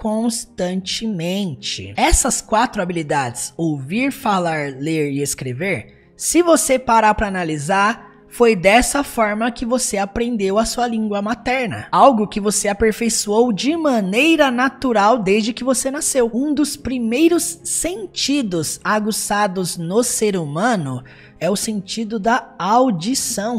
constantemente. Essas 4 habilidades, ouvir, falar, ler e escrever, se você parar para analisar, foi dessa forma que você aprendeu a sua língua materna. Algo que você aperfeiçoou de maneira natural desde que você nasceu. Um dos primeiros sentidos aguçados no ser humano é o sentido da audição.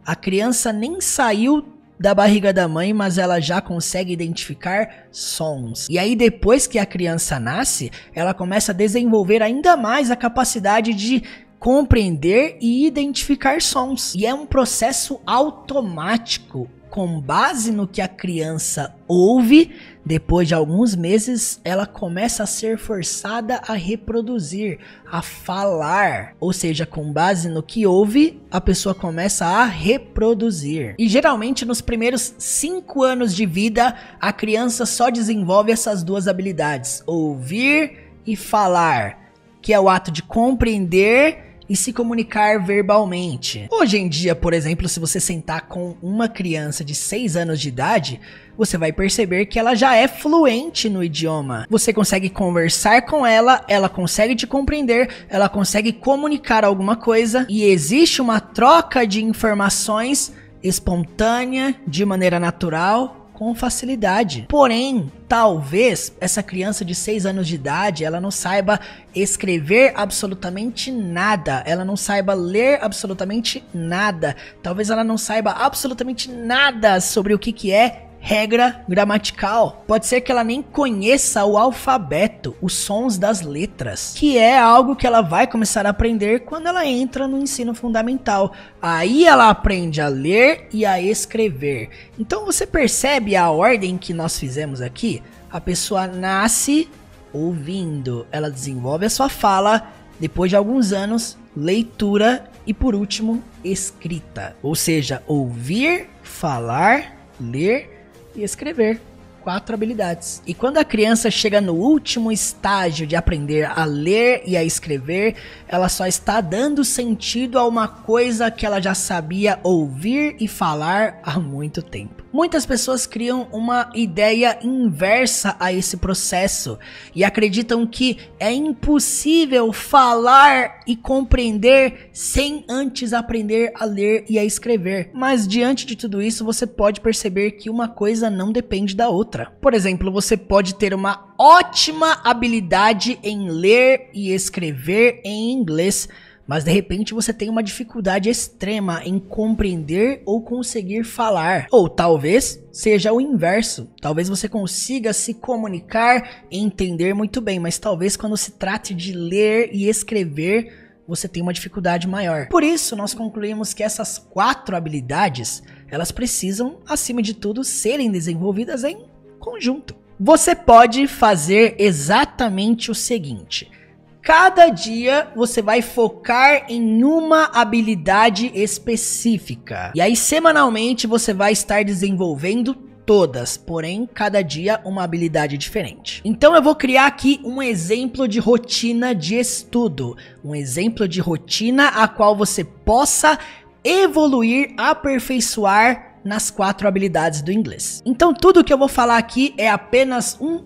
A criança nem saiu da barriga da mãe, mas ela já consegue identificar sons. E aí depois que a criança nasce, ela começa a desenvolver ainda mais a capacidade de compreender e identificar sons. E é um processo automático, com base no que a criança ouve. Depois de alguns meses, ela começa a ser forçada a reproduzir, a falar. Ou seja, com base no que ouve, a pessoa começa a reproduzir. E geralmente nos primeiros 5 anos de vida, a criança só desenvolve essas duas habilidades: ouvir e falar, que é o ato de compreender e se comunicar verbalmente. Hoje em dia, por exemplo, se você sentar com uma criança de 6 anos de idade, você vai perceber que ela já é fluente no idioma. Você consegue conversar com ela, ela consegue te compreender, ela consegue comunicar alguma coisa e existe uma troca de informações espontânea, de maneira natural, com facilidade. Porém, talvez essa criança de 6 anos de idade, ela não saiba escrever absolutamente nada, ela não saiba ler absolutamente nada, talvez ela não saiba absolutamente nada sobre o que é regra gramatical. Pode ser que ela nem conheça o alfabeto, os sons das letras, que é algo que ela vai começar a aprender quando ela entra no ensino fundamental. Aí ela aprende a ler e a escrever. Então você percebe a ordem que nós fizemos aqui? A pessoa nasce ouvindo, ela desenvolve a sua fala, depois de alguns anos, leitura e por último, escrita. Ou seja, ouvir, falar, ler e escrever. 4 habilidades. E quando a criança chega no último estágio de aprender a ler e a escrever, ela só está dando sentido a uma coisa que ela já sabia ouvir e falar há muito tempo. Muitas pessoas criam uma ideia inversa a esse processo e acreditam que é impossível falar e compreender sem antes aprender a ler e a escrever. Mas diante de tudo isso, você pode perceber que uma coisa não depende da outra. Por exemplo, você pode ter uma ótima habilidade em ler e escrever em inglês, mas de repente você tem uma dificuldade extrema em compreender ou conseguir falar. Ou talvez seja o inverso. Talvez você consiga se comunicar e entender muito bem, mas talvez quando se trate de ler e escrever, você tem uma dificuldade maior. Por isso, nós concluímos que essas 4 habilidades, elas precisam, acima de tudo, serem desenvolvidas em conjunto. Você pode fazer exatamente o seguinte: cada dia você vai focar em uma habilidade específica. E aí, semanalmente, você vai estar desenvolvendo todas, porém, cada dia uma habilidade diferente. Então eu vou criar aqui um exemplo de rotina de estudo. Um exemplo de rotina a qual você possa evoluir, aperfeiçoar nas 4 habilidades do inglês. Então tudo que eu vou falar aqui é apenas um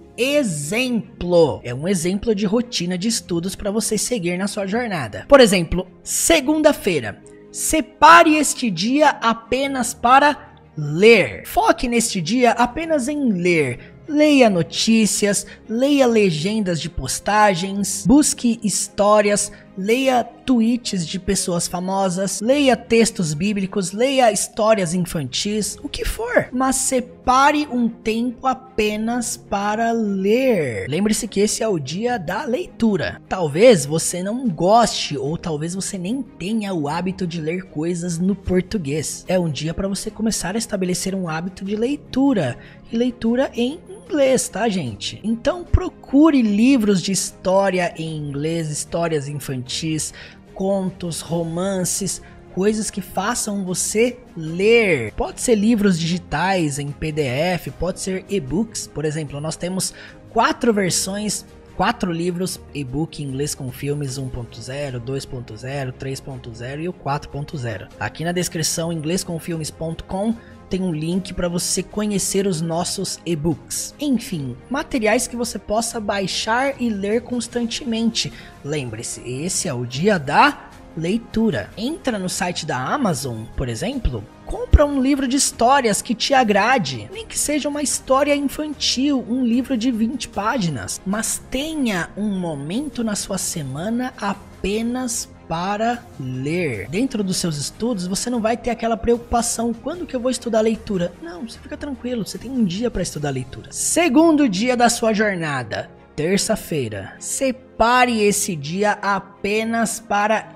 exemplo. É um exemplo de rotina de estudos para você seguir na sua jornada. Por exemplo, segunda-feira. Separe este dia apenas para ler. Foque neste dia apenas em ler. Leia notícias, leia legendas de postagens, busque histórias, leia tweets de pessoas famosas, leia textos bíblicos, leia histórias infantis, o que for. Mas separe um tempo apenas para ler. Lembre-se que esse é o dia da leitura. Talvez você não goste ou talvez você nem tenha o hábito de ler coisas no português. É um dia para você começar a estabelecer um hábito de leitura. E leitura em inglês, tá, gente? Então procure livros de história em inglês, histórias infantis, contos, romances, coisas que façam você ler. Pode ser livros digitais em PDF, pode ser e-books. Por exemplo, nós temos 4 versões, 4 livros e-book em inglês com filmes 1.0, 2.0, 3.0 e o 4.0. Aqui na descrição inglescomfilmes.com tem um link para você conhecer os nossos e-books. Enfim, materiais que você possa baixar e ler constantemente. Lembre-se, esse é o dia da leitura. Entra no site da Amazon, por exemplo, compra um livro de histórias que te agrade, nem que seja uma história infantil, um livro de 20 páginas, mas tenha um momento na sua semana apenas para ler. Dentro dos seus estudos, você não vai ter aquela preocupação, quando que eu vou estudar leitura? Não, você fica tranquilo, você tem um dia para estudar leitura. Segundo dia da sua jornada, terça-feira. Separe esse dia apenas para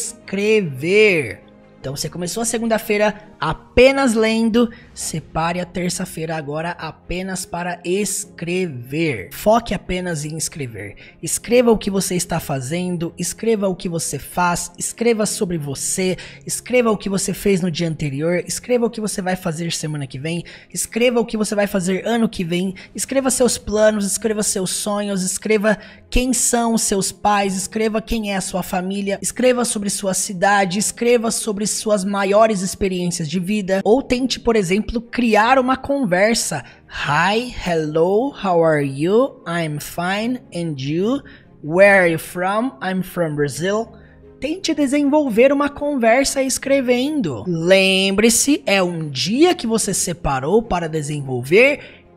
escrever. Então você começou a segunda-feira apenas lendo, separe a terça-feira agora apenas para escrever. Foque apenas em escrever. Escreva o que você está fazendo, escreva o que você faz, escreva sobre você, escreva o que você fez no dia anterior, escreva o que você vai fazer semana que vem, escreva o que você vai fazer ano que vem, escreva seus planos, escreva seus sonhos, escreva quem são os seus pais, escreva quem é a sua família, escreva sobre sua cidade, escreva sobre suas maiores experiências de vida, ou tente, por exemplo, criar uma conversa. Hi, hello, how are you? I'm fine, and you? Where are you from? I'm from Brazil. Tente desenvolver uma conversa escrevendo. Lembre-se, é um dia que você separou para desenvolver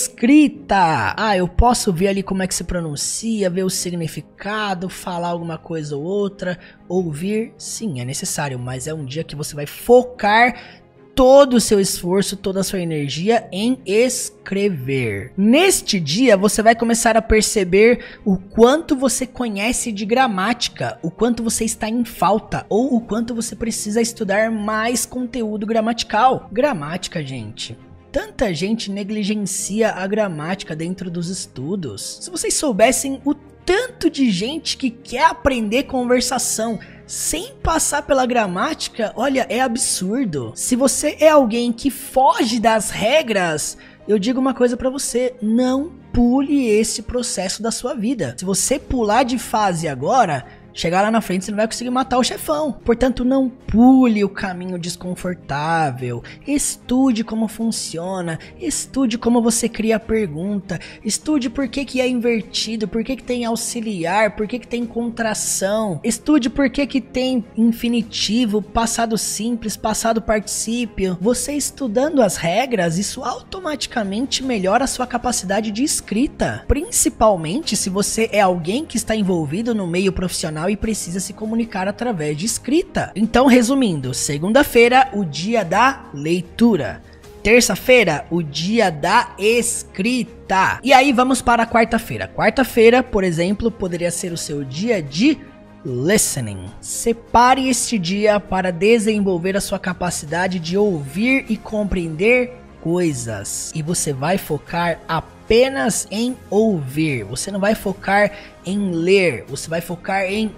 escrita. Ah, eu posso ver ali como é que se pronuncia, ver o significado, falar alguma coisa ou outra, ouvir, sim, é necessário, mas é um dia que você vai focar todo o seu esforço, toda a sua energia em escrever. Neste dia, você vai começar a perceber o quanto você conhece de gramática, o quanto você está em falta, ou o quanto você precisa estudar mais conteúdo gramatical. Gramática, gente. Tanta gente negligencia a gramática dentro dos estudos. Se vocês soubessem o tanto de gente que quer aprender conversação sem passar pela gramática, olha, é absurdo. Se você é alguém que foge das regras, eu digo uma coisa pra você, não pule esse processo da sua vida. Se você pular de fase agora, chegar lá na frente você não vai conseguir matar o chefão. Portanto, não pule o caminho desconfortável. Estude como funciona. Estude como você cria a pergunta. Estude por que é invertido, por que tem auxiliar, por que tem contração. Estude por que tem infinitivo, passado simples, passado particípio. Você estudando as regras, isso automaticamente melhora a sua capacidade de escrita. Principalmente se você é alguém que está envolvido no meio profissional e precisa se comunicar através de escrita. Então, resumindo, segunda-feira, o dia da leitura. Terça-feira, o dia da escrita. E aí vamos para a quarta-feira. Quarta-feira, por exemplo, poderia ser o seu dia de listening. Separe este dia para desenvolver a sua capacidade de ouvir e compreender coisas. E você vai focar apenas em ouvir. Você não vai focar em ler. Você vai focar em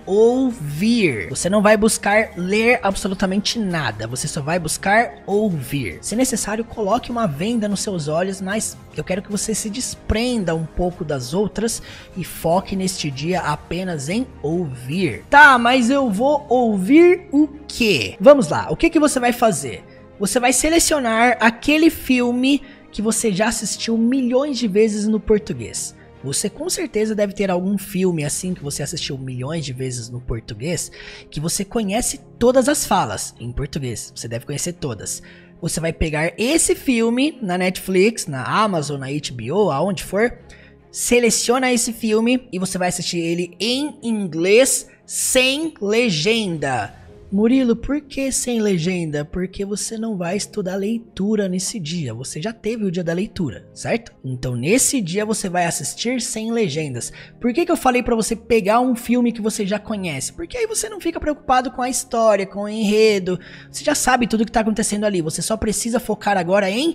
ouvir. Você não vai buscar ler absolutamente nada. Você só vai buscar ouvir. Se necessário, coloque uma venda nos seus olhos, mas eu quero que você se desprenda um pouco das outras e foque neste dia apenas em ouvir. Tá, mas eu vou ouvir o quê? Vamos lá. O que você vai fazer? Você vai selecionar aquele filme que você já assistiu milhões de vezes no português. Você com certeza deve ter algum filme assim que você assistiu milhões de vezes no português, que você conhece todas as falas em português. Você deve conhecer todas. Você vai pegar esse filme na Netflix, na Amazon, na HBO, aonde for. Seleciona esse filme e você vai assistir ele em inglês sem legenda. Murilo, por que sem legenda? Porque você não vai estudar leitura nesse dia. Você já teve o dia da leitura, certo? Então nesse dia você vai assistir sem legendas. Por que eu falei pra você pegar um filme que você já conhece? Porque aí você não fica preocupado com a história, com o enredo. Você já sabe tudo que tá acontecendo ali. Você só precisa focar agora em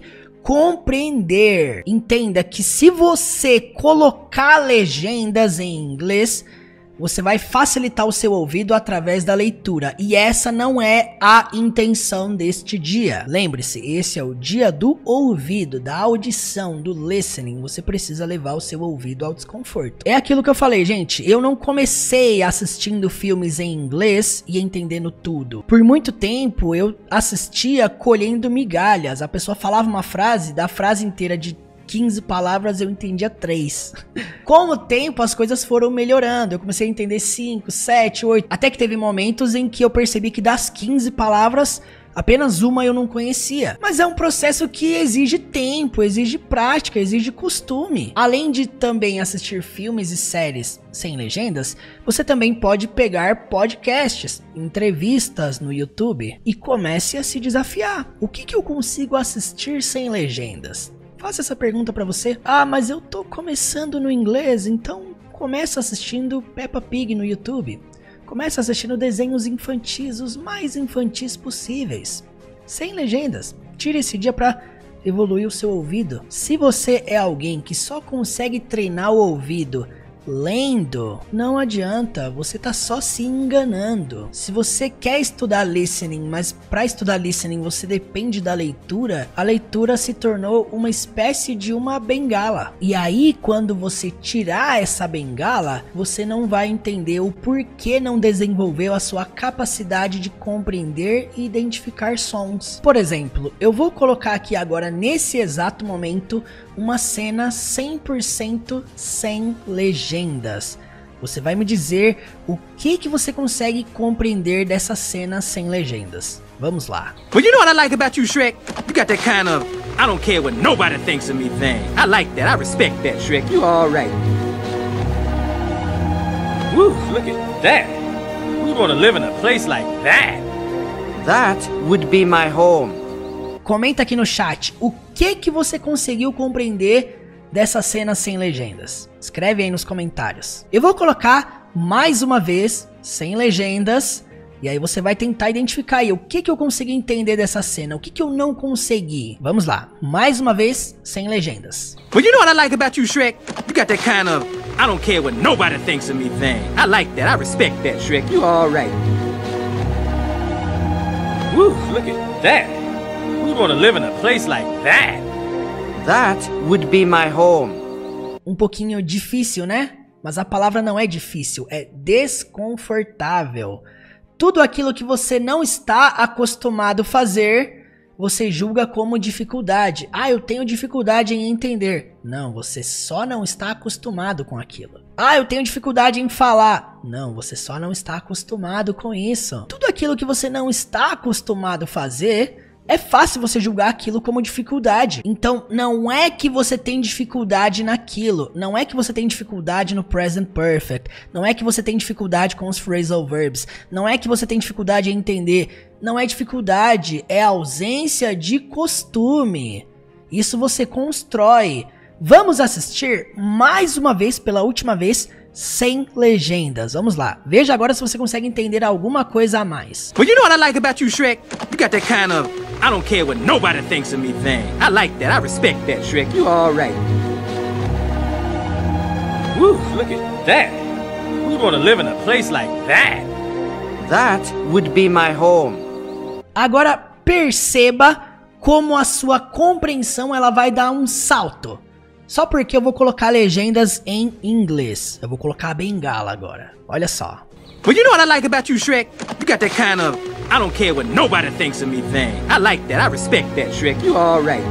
compreender. Entenda que se você colocar legendas em inglês, você vai facilitar o seu ouvido através da leitura. E essa não é a intenção deste dia. Lembre-se, esse é o dia do ouvido, da audição, do listening. Você precisa levar o seu ouvido ao desconforto. É aquilo que eu falei, gente. Eu não comecei assistindo filmes em inglês e entendendo tudo. Por muito tempo eu assistia colhendo migalhas. A pessoa falava uma frase, da frase inteira de 15 palavras eu entendia 3. Com o tempo as coisas foram melhorando, eu comecei a entender 5, 7, 8, até que teve momentos em que eu percebi que das 15 palavras Apenas uma eu não conhecia. Mas é um processo que exige tempo, exige prática, exige costume. Além de também assistir filmes e séries sem legendas, você também pode pegar podcasts, entrevistas no YouTube e comece a se desafiar. O que eu consigo assistir sem legendas? Faça essa pergunta pra você. Ah, mas eu tô começando no inglês, então começa assistindo Peppa Pig no YouTube. Começa assistindo desenhos infantis, os mais infantis possíveis, sem legendas. Tire esse dia pra evoluir o seu ouvido. Se você é alguém que só consegue treinar o ouvido lendo, não adianta, você tá só se enganando. Se você quer estudar listening, mas para estudar listening você depende da leitura, a leitura se tornou uma espécie de uma bengala. E aí, quando você tirar essa bengala, você não vai entender o porquê não desenvolveu a sua capacidade de compreender e identificar sons. Por exemplo, eu vou colocar aqui agora, nesse exato momento, uma cena 100% sem legendas. Você vai me dizer o que você consegue compreender dessa cena sem legendas. Vamos lá. Well, you know what I like about you, Shrek? You got that kind of I don't care what nobody thinks of me thing. I like that. I respect that, Shrek. You all right. Woo, look at that. Who'd want to live in a place like that? That would be my home. Comenta aqui no chat o que você conseguiu compreender dessa cena sem legendas. Escreve aí nos comentários. Eu vou colocar mais uma vez sem legendas e aí você vai tentar identificar aí o que eu consegui entender dessa cena, o que eu não consegui. Vamos lá, mais uma vez sem legendas. Well, you know what I like about you, Shrek? You got that kind of I don't care what nobody thinks of me thing. I like that. I respect that, Shrek. You all right. Woo, look at that. Who'd want to live in a place like that? That would be my home. Um pouquinho difícil, né? Mas a palavra não é difícil, é desconfortável. Tudo aquilo que você não está acostumado a fazer, você julga como dificuldade. Ah, eu tenho dificuldade em entender. Não, você só não está acostumado com aquilo. Ah, eu tenho dificuldade em falar. Não, você só não está acostumado com isso. Tudo aquilo que você não está acostumado a fazer, é fácil você julgar aquilo como dificuldade. Então, não é que você tem dificuldade naquilo. Não é que você tem dificuldade no present perfect. Não é que você tem dificuldade com os phrasal verbs. Não é que você tem dificuldade em entender. Não é dificuldade, é ausência de costume. Isso você constrói. Vamos assistir mais uma vez, pela última vez, sem legendas. Vamos lá. Veja agora se você consegue entender alguma coisa a mais. Well, you know what I like about you, Shrek? You got that kind of I don't care what nobody thinks of me thing. I like that. I respect that, Shrek. You all right. Woo, look at that. Who'd want to live in a place like that? That would be my home. Agora perceba como a sua compreensão ela vai dar um salto. Só porque eu vou colocar legendas em inglês. Eu vou colocar a bengala agora. Olha só. Well, you know what I like about you, Shrek? You got that kind of I don't care what nobody thinks of me thing. I like that. I respect that, Shrek. You all right.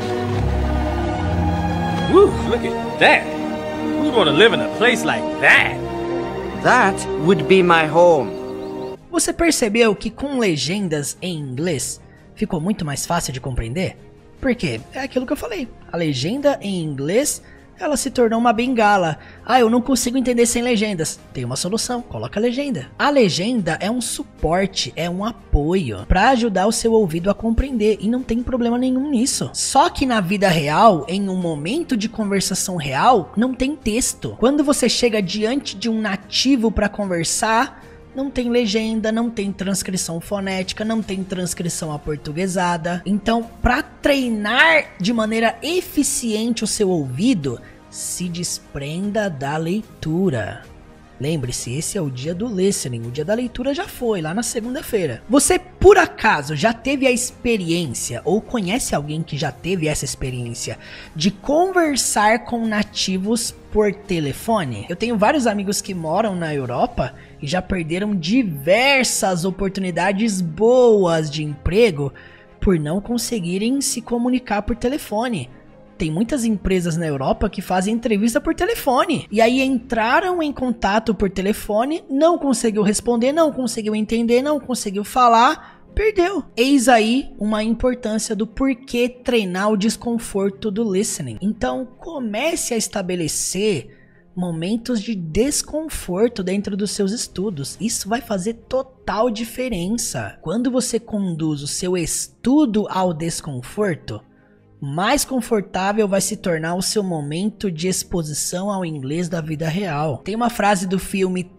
Woo, look at that. Who'd want to live in a place like that? That would be my home. Você percebeu que com legendas em inglês ficou muito mais fácil de compreender? Por quê? É aquilo que eu falei. A legenda em inglês, ela se tornou uma bengala. Ah, eu não consigo entender sem legendas. Tem uma solução, coloca a legenda. A legenda é um suporte, é um apoio para ajudar o seu ouvido a compreender e não tem problema nenhum nisso. Só que na vida real, em um momento de conversação real, não tem texto. Quando você chega diante de um nativo para conversar, não tem legenda, não tem transcrição fonética, não tem transcrição aportuguesada. Então, para treinar de maneira eficiente o seu ouvido, se desprenda da leitura. Lembre-se, esse é o dia do listening, o dia da leitura já foi, lá na segunda-feira. Você, por acaso, já teve a experiência, ou conhece alguém que já teve essa experiência, de conversar com nativos por telefone? Eu tenho vários amigos que moram na Europa e já perderam diversas oportunidades boas de emprego por não conseguirem se comunicar por telefone. Tem muitas empresas na Europa que fazem entrevista por telefone. E aí entraram em contato por telefone, não conseguiu responder, não conseguiu entender, não conseguiu falar. perdeu. Eis aí uma importância do porquê treinar o desconforto do listening. Então, comece a estabelecer momentos de desconforto dentro dos seus estudos. Isso vai fazer total diferença. Quando você conduz o seu estudo ao desconforto, mais confortável vai se tornar o seu momento de exposição ao inglês da vida real. Tem uma frase do filme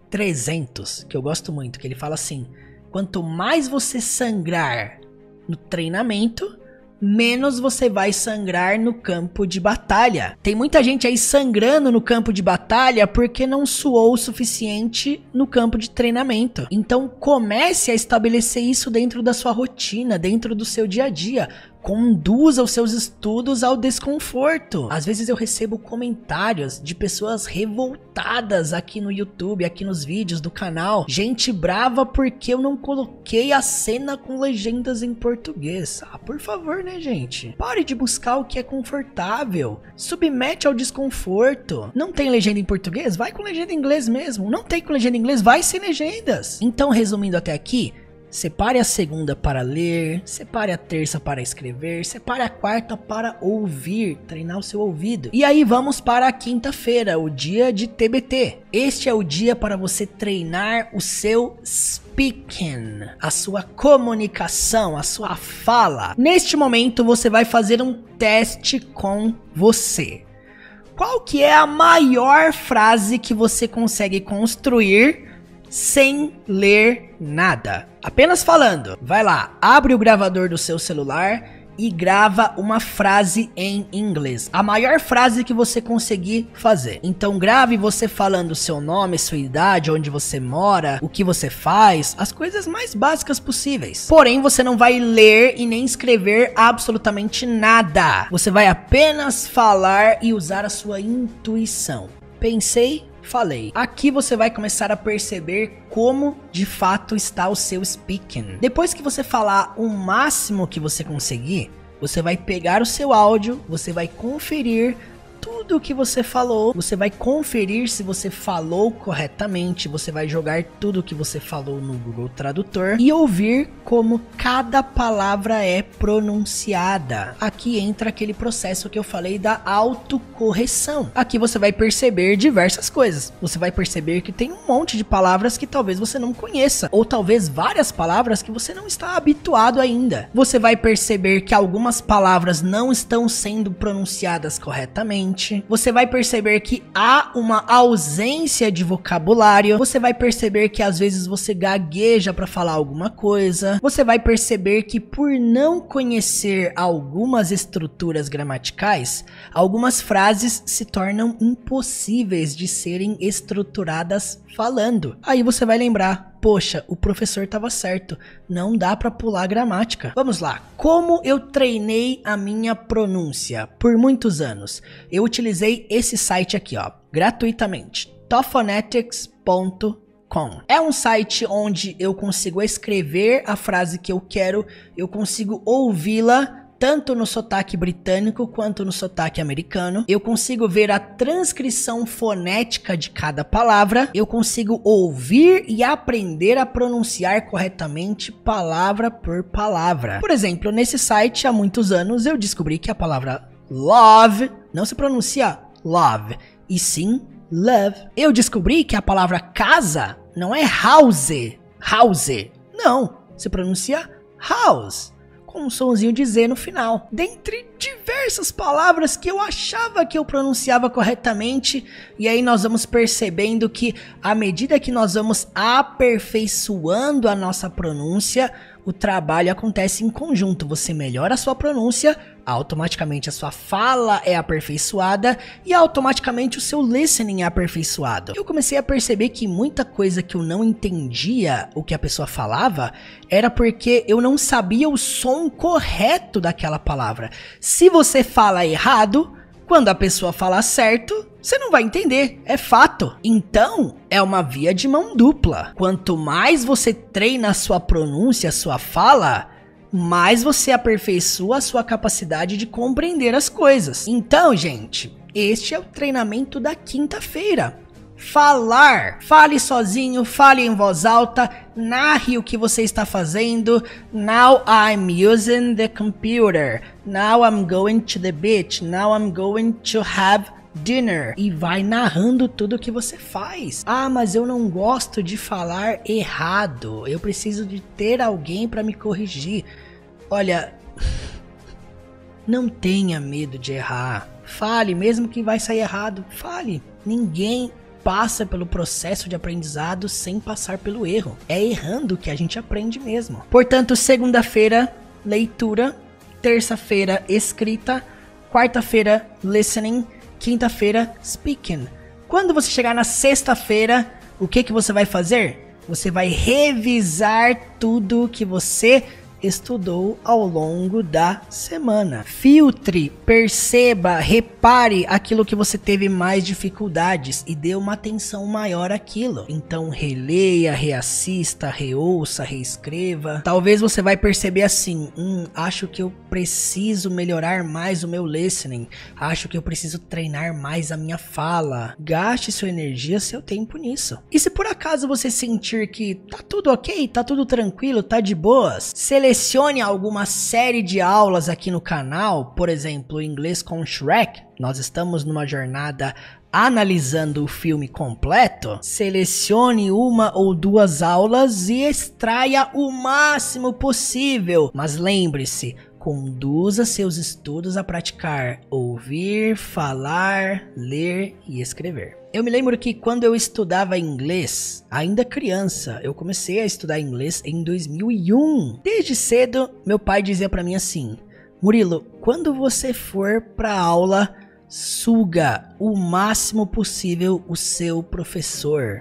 300 que eu gosto muito, que ele fala assim: quanto mais você sangrar no treinamento, menos você vai sangrar no campo de batalha. Tem muita gente aí sangrando no campo de batalha porque não suou o suficiente no campo de treinamento. Então comece a estabelecer isso dentro da sua rotina, dentro do seu dia a dia. Conduza os seus estudos ao desconforto. Às vezes eu recebo comentários de pessoas revoltadas aqui no YouTube, aqui nos vídeos do canal. Gente brava porque eu não coloquei a cena com legendas em português. Ah, por favor, né, gente? Pare de buscar o que é confortável. Submete ao desconforto. Não tem legenda em português? Vai com legenda em inglês mesmo. Não tem com legenda em inglês? Vai sem legendas. Então, resumindo até aqui, separe a segunda para ler, separe a terça para escrever, separe a quarta para ouvir, treinar o seu ouvido. E aí vamos para a quinta-feira, o dia de TBT. Este é o dia para você treinar o seu speaking, a sua comunicação, a sua fala. Neste momento você vai fazer um teste com você. Qual que é a maior frase que você consegue construir sem ler nada? Apenas falando. Vai lá, abre o gravador do seu celular e grava uma frase em inglês. A maior frase que você conseguir fazer. Então grave você falando o seu nome, sua idade, onde você mora, o que você faz, as coisas mais básicas possíveis. Porém, você não vai ler e nem escrever absolutamente nada. Você vai apenas falar e usar a sua intuição. Pensei, falei. Aqui você vai começar a perceber como de fato está o seu speaking. Depois que você falar o máximo que você conseguir, você vai pegar o seu áudio, você vai conferir tudo o que você falou, você vai conferir se você falou corretamente, você vai jogar tudo o que você falou no Google Tradutor e ouvir como cada palavra é pronunciada. Aqui entra aquele processo que eu falei da autocorreção. Aqui você vai perceber diversas coisas. Você vai perceber que tem um monte de palavras que talvez você não conheça, ou talvez várias palavras que você não está habituado ainda. Você vai perceber que algumas palavras não estão sendo pronunciadas corretamente. Você vai perceber que há uma ausência de vocabulário. Você vai perceber que às vezes você gagueja para falar alguma coisa. Você vai perceber que por não conhecer algumas estruturas gramaticais, algumas frases se tornam impossíveis de serem estruturadas falando. Aí você vai lembrar: poxa, o professor estava certo, não dá para pular gramática. Vamos lá, como eu treinei a minha pronúncia por muitos anos? Eu utilizei esse site aqui, ó, gratuitamente, tophonetics.com. É um site onde eu consigo escrever a frase que eu quero, eu consigo ouvi-la tanto no sotaque britânico quanto no sotaque americano. Eu consigo ver a transcrição fonética de cada palavra. Eu consigo ouvir e aprender a pronunciar corretamente palavra por palavra. Por exemplo, nesse site há muitos anos eu descobri que a palavra love não se pronuncia love, e sim love. Eu descobri que a palavra casa não é house, não, se pronuncia house, com um sonzinho de Z no final. Dentre diversas palavras que eu achava que eu pronunciava corretamente, e aí nós vamos percebendo que à medida que nós vamos aperfeiçoando a nossa pronúncia, o trabalho acontece em conjunto. Você melhora a sua pronúncia, automaticamente a sua fala é aperfeiçoada e automaticamente o seu listening é aperfeiçoado. Eu comecei a perceber que muita coisa que eu não entendia o que a pessoa falava era porque eu não sabia o som correto daquela palavra. Se você fala errado, quando a pessoa falar certo, você não vai entender, é fato. Então, é uma via de mão dupla. Quanto mais você treina a sua pronúncia, a sua fala, mais você aperfeiçoa a sua capacidade de compreender as coisas. Então, gente, este é o treinamento da quinta-feira. Falar. Fale sozinho, fale em voz alta, narre o que você está fazendo. Now I'm using the computer. Now I'm going to the beach. Now I'm going to have dinner. E vai narrando tudo o que você faz. Ah, mas eu não gosto de falar errado. Eu preciso de ter alguém para me corrigir. Olha, não tenha medo de errar. Fale, mesmo que vai sair errado. Fale. Ninguém passa pelo processo de aprendizado sem passar pelo erro. É errando que a gente aprende mesmo. Portanto, segunda-feira, leitura. Terça-feira, escrita. Quarta-feira, listening. Quinta-feira, speaking. Quando você chegar na sexta-feira, o que você vai fazer? Você vai revisar tudo que você estudou ao longo da semana. Filtre, perceba, repare aquilo que você teve mais dificuldades e dê uma atenção maior àquilo. Então releia, reassista, reouça, reescreva. Talvez você vai perceber assim, acho que eu preciso melhorar mais o meu listening. Acho que eu preciso treinar mais a minha fala. Gaste sua energia, seu tempo nisso. E se por acaso você sentir que tá tudo ok, tá tudo tranquilo, tá de boas, selecione alguma série de aulas aqui no canal, por exemplo, Inglês com Shrek. Nós estamos numa jornada analisando o filme completo. Selecione uma ou duas aulas e extraia o máximo possível. Mas lembre-se, conduza seus estudos a praticar ouvir, falar, ler e escrever. Eu me lembro que quando eu estudava inglês, ainda criança, eu comecei a estudar inglês em 2001. Desde cedo, meu pai dizia pra mim assim: Murilo, quando você for pra aula, suga o máximo possível o seu professor.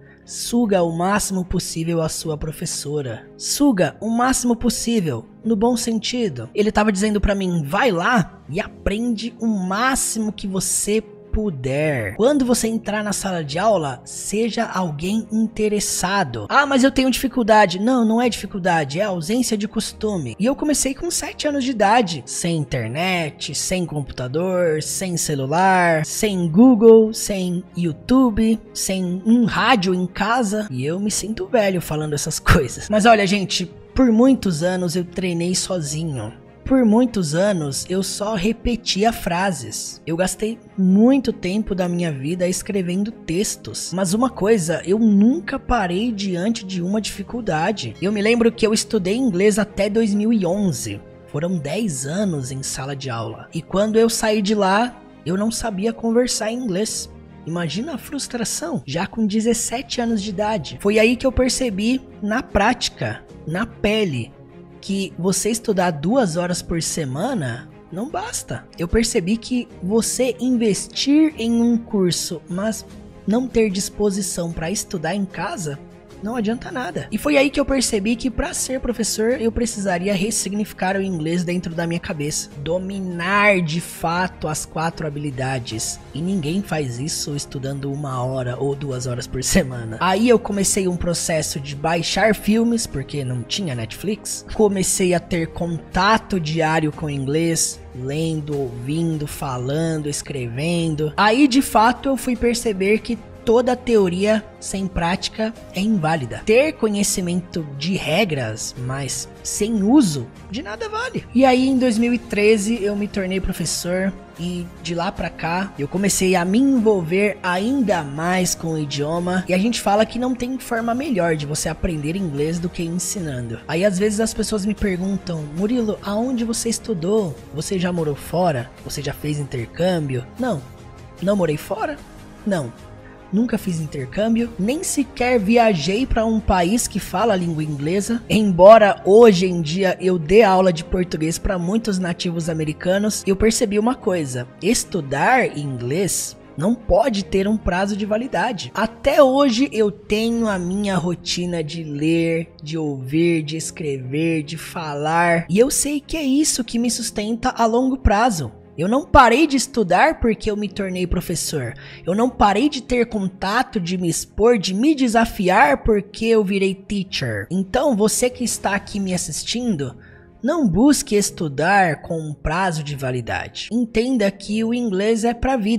Suga o máximo possível a sua professora. Suga o máximo possível, no bom sentido. Ele tava dizendo pra mim, vai lá e aprende o máximo que você puder. Quando você entrar na sala de aula, seja alguém interessado. Ah, mas eu tenho dificuldade. Não, não é dificuldade, é ausência de costume. E eu comecei com 7 anos de idade, sem internet, sem computador, sem celular, sem Google, sem YouTube, sem um rádio em casa. E eu me sinto velho falando essas coisas. Mas olha, gente, por muitos anos eu treinei sozinho. Por muitos anos eu só repetia frases. Eu gastei muito tempo da minha vida escrevendo textos. Mas uma coisa, eu nunca parei diante de uma dificuldade. Eu me lembro que eu estudei inglês até 2011. Foram 10 anos em sala de aula. E quando eu saí de lá, eu não sabia conversar em inglês. Imagina a frustração, já com 17 anos de idade. Foi aí que eu percebi, na prática, na pele, que você estudar 2 horas por semana não basta. Eu percebi que você investir em um curso, mas não ter disposição para estudar em casa, não adianta nada. E foi aí que eu percebi que para ser professor eu precisaria ressignificar o inglês dentro da minha cabeça. Dominar de fato as 4 habilidades. E ninguém faz isso estudando 1 hora ou 2 horas por semana. Aí eu comecei um processo de baixar filmes, porque não tinha Netflix. Comecei a ter contato diário com o inglês, lendo, ouvindo, falando, escrevendo. Aí de fato eu fui perceber que toda teoria sem prática é inválida. Ter conhecimento de regras, mas sem uso, de nada vale. E aí em 2013 eu me tornei professor e de lá pra cá eu comecei a me envolver ainda mais com o idioma. E a gente fala que não tem forma melhor de você aprender inglês do que ensinando. Aí às vezes as pessoas me perguntam, Murilo, aonde você estudou? Você já morou fora? Você já fez intercâmbio? Não. Não morei fora? Não. Nunca fiz intercâmbio, nem sequer viajei para um país que fala a língua inglesa. Embora hoje em dia eu dê aula de português para muitos nativos americanos, eu percebi uma coisa: estudar inglês não pode ter um prazo de validade. Até hoje eu tenho a minha rotina de ler, de ouvir, de escrever, de falar, e eu sei que é isso que me sustenta a longo prazo. Eu não parei de estudar porque eu me tornei professor. Eu não parei de ter contato, de me expor, de me desafiar porque eu virei teacher. Então, você que está aqui me assistindo, não busque estudar com um prazo de validade. Entenda que o inglês é pra vida.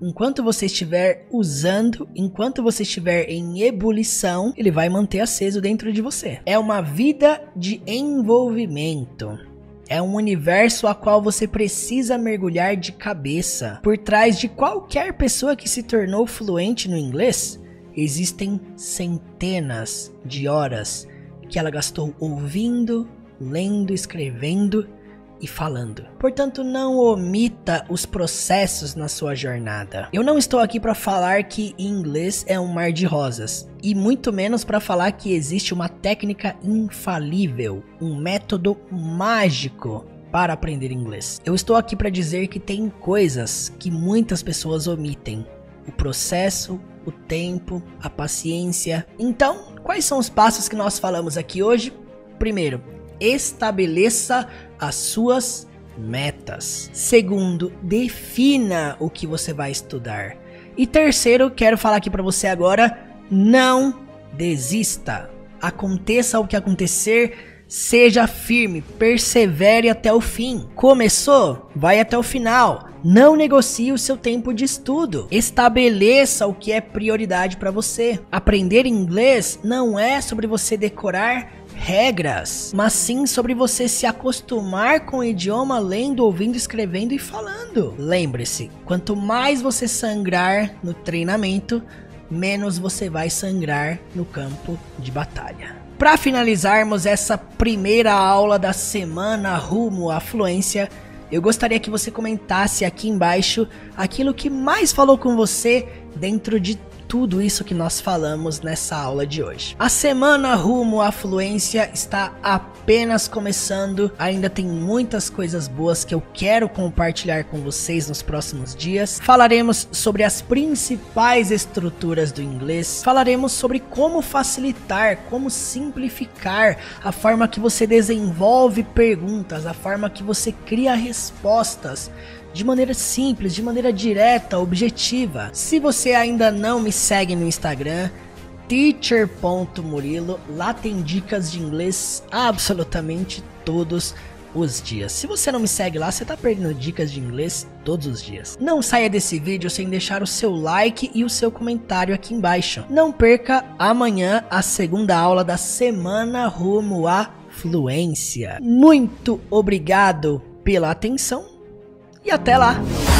Enquanto você estiver usando, enquanto você estiver em ebulição, ele vai manter aceso dentro de você. É uma vida de envolvimento. É um universo a qual você precisa mergulhar de cabeça. Por trás de qualquer pessoa que se tornou fluente no inglês, existem centenas de horas que ela gastou ouvindo, lendo, escrevendo e falando. Portanto, não omita os processos na sua jornada. Eu não estou aqui para falar que inglês é um mar de rosas, e muito menos para falar que existe uma técnica infalível, um método mágico para aprender inglês. Eu estou aqui para dizer que tem coisas que muitas pessoas omitem: o processo, o tempo, a paciência. Então, quais são os passos que nós falamos aqui hoje? Primeiro, estabeleça as suas metas. Segundo, defina o que você vai estudar. E terceiro, quero falar aqui para você agora, não desista. Aconteça o que acontecer, seja firme, persevere até o fim. Começou? Vai até o final. Não negocie o seu tempo de estudo. Estabeleça o que é prioridade para você. Aprender inglês não é sobre você decorar regras, mas sim sobre você se acostumar com o idioma lendo, ouvindo, escrevendo e falando. Lembre-se, quanto mais você sangrar no treinamento, menos você vai sangrar no campo de batalha. Para finalizarmos essa primeira aula da semana rumo à fluência, eu gostaria que você comentasse aqui embaixo aquilo que mais falou com você dentro de tudo isso que nós falamos nessa aula de hoje. A semana rumo à fluência está apenas começando, ainda tem muitas coisas boas que eu quero compartilhar com vocês nos próximos dias. Falaremos sobre as principais estruturas do inglês, falaremos sobre como facilitar, como simplificar a forma que você desenvolve perguntas, a forma que você cria respostas de maneira simples, de maneira direta, objetiva. Se você ainda não me segue no Instagram, teacher.murilo, lá tem dicas de inglês absolutamente todos os dias. Se você não me segue lá, você tá perdendo dicas de inglês todos os dias. Não saia desse vídeo sem deixar o seu like e o seu comentário aqui embaixo. Não perca amanhã a segunda aula da semana rumo à fluência. Muito obrigado pela atenção e até lá!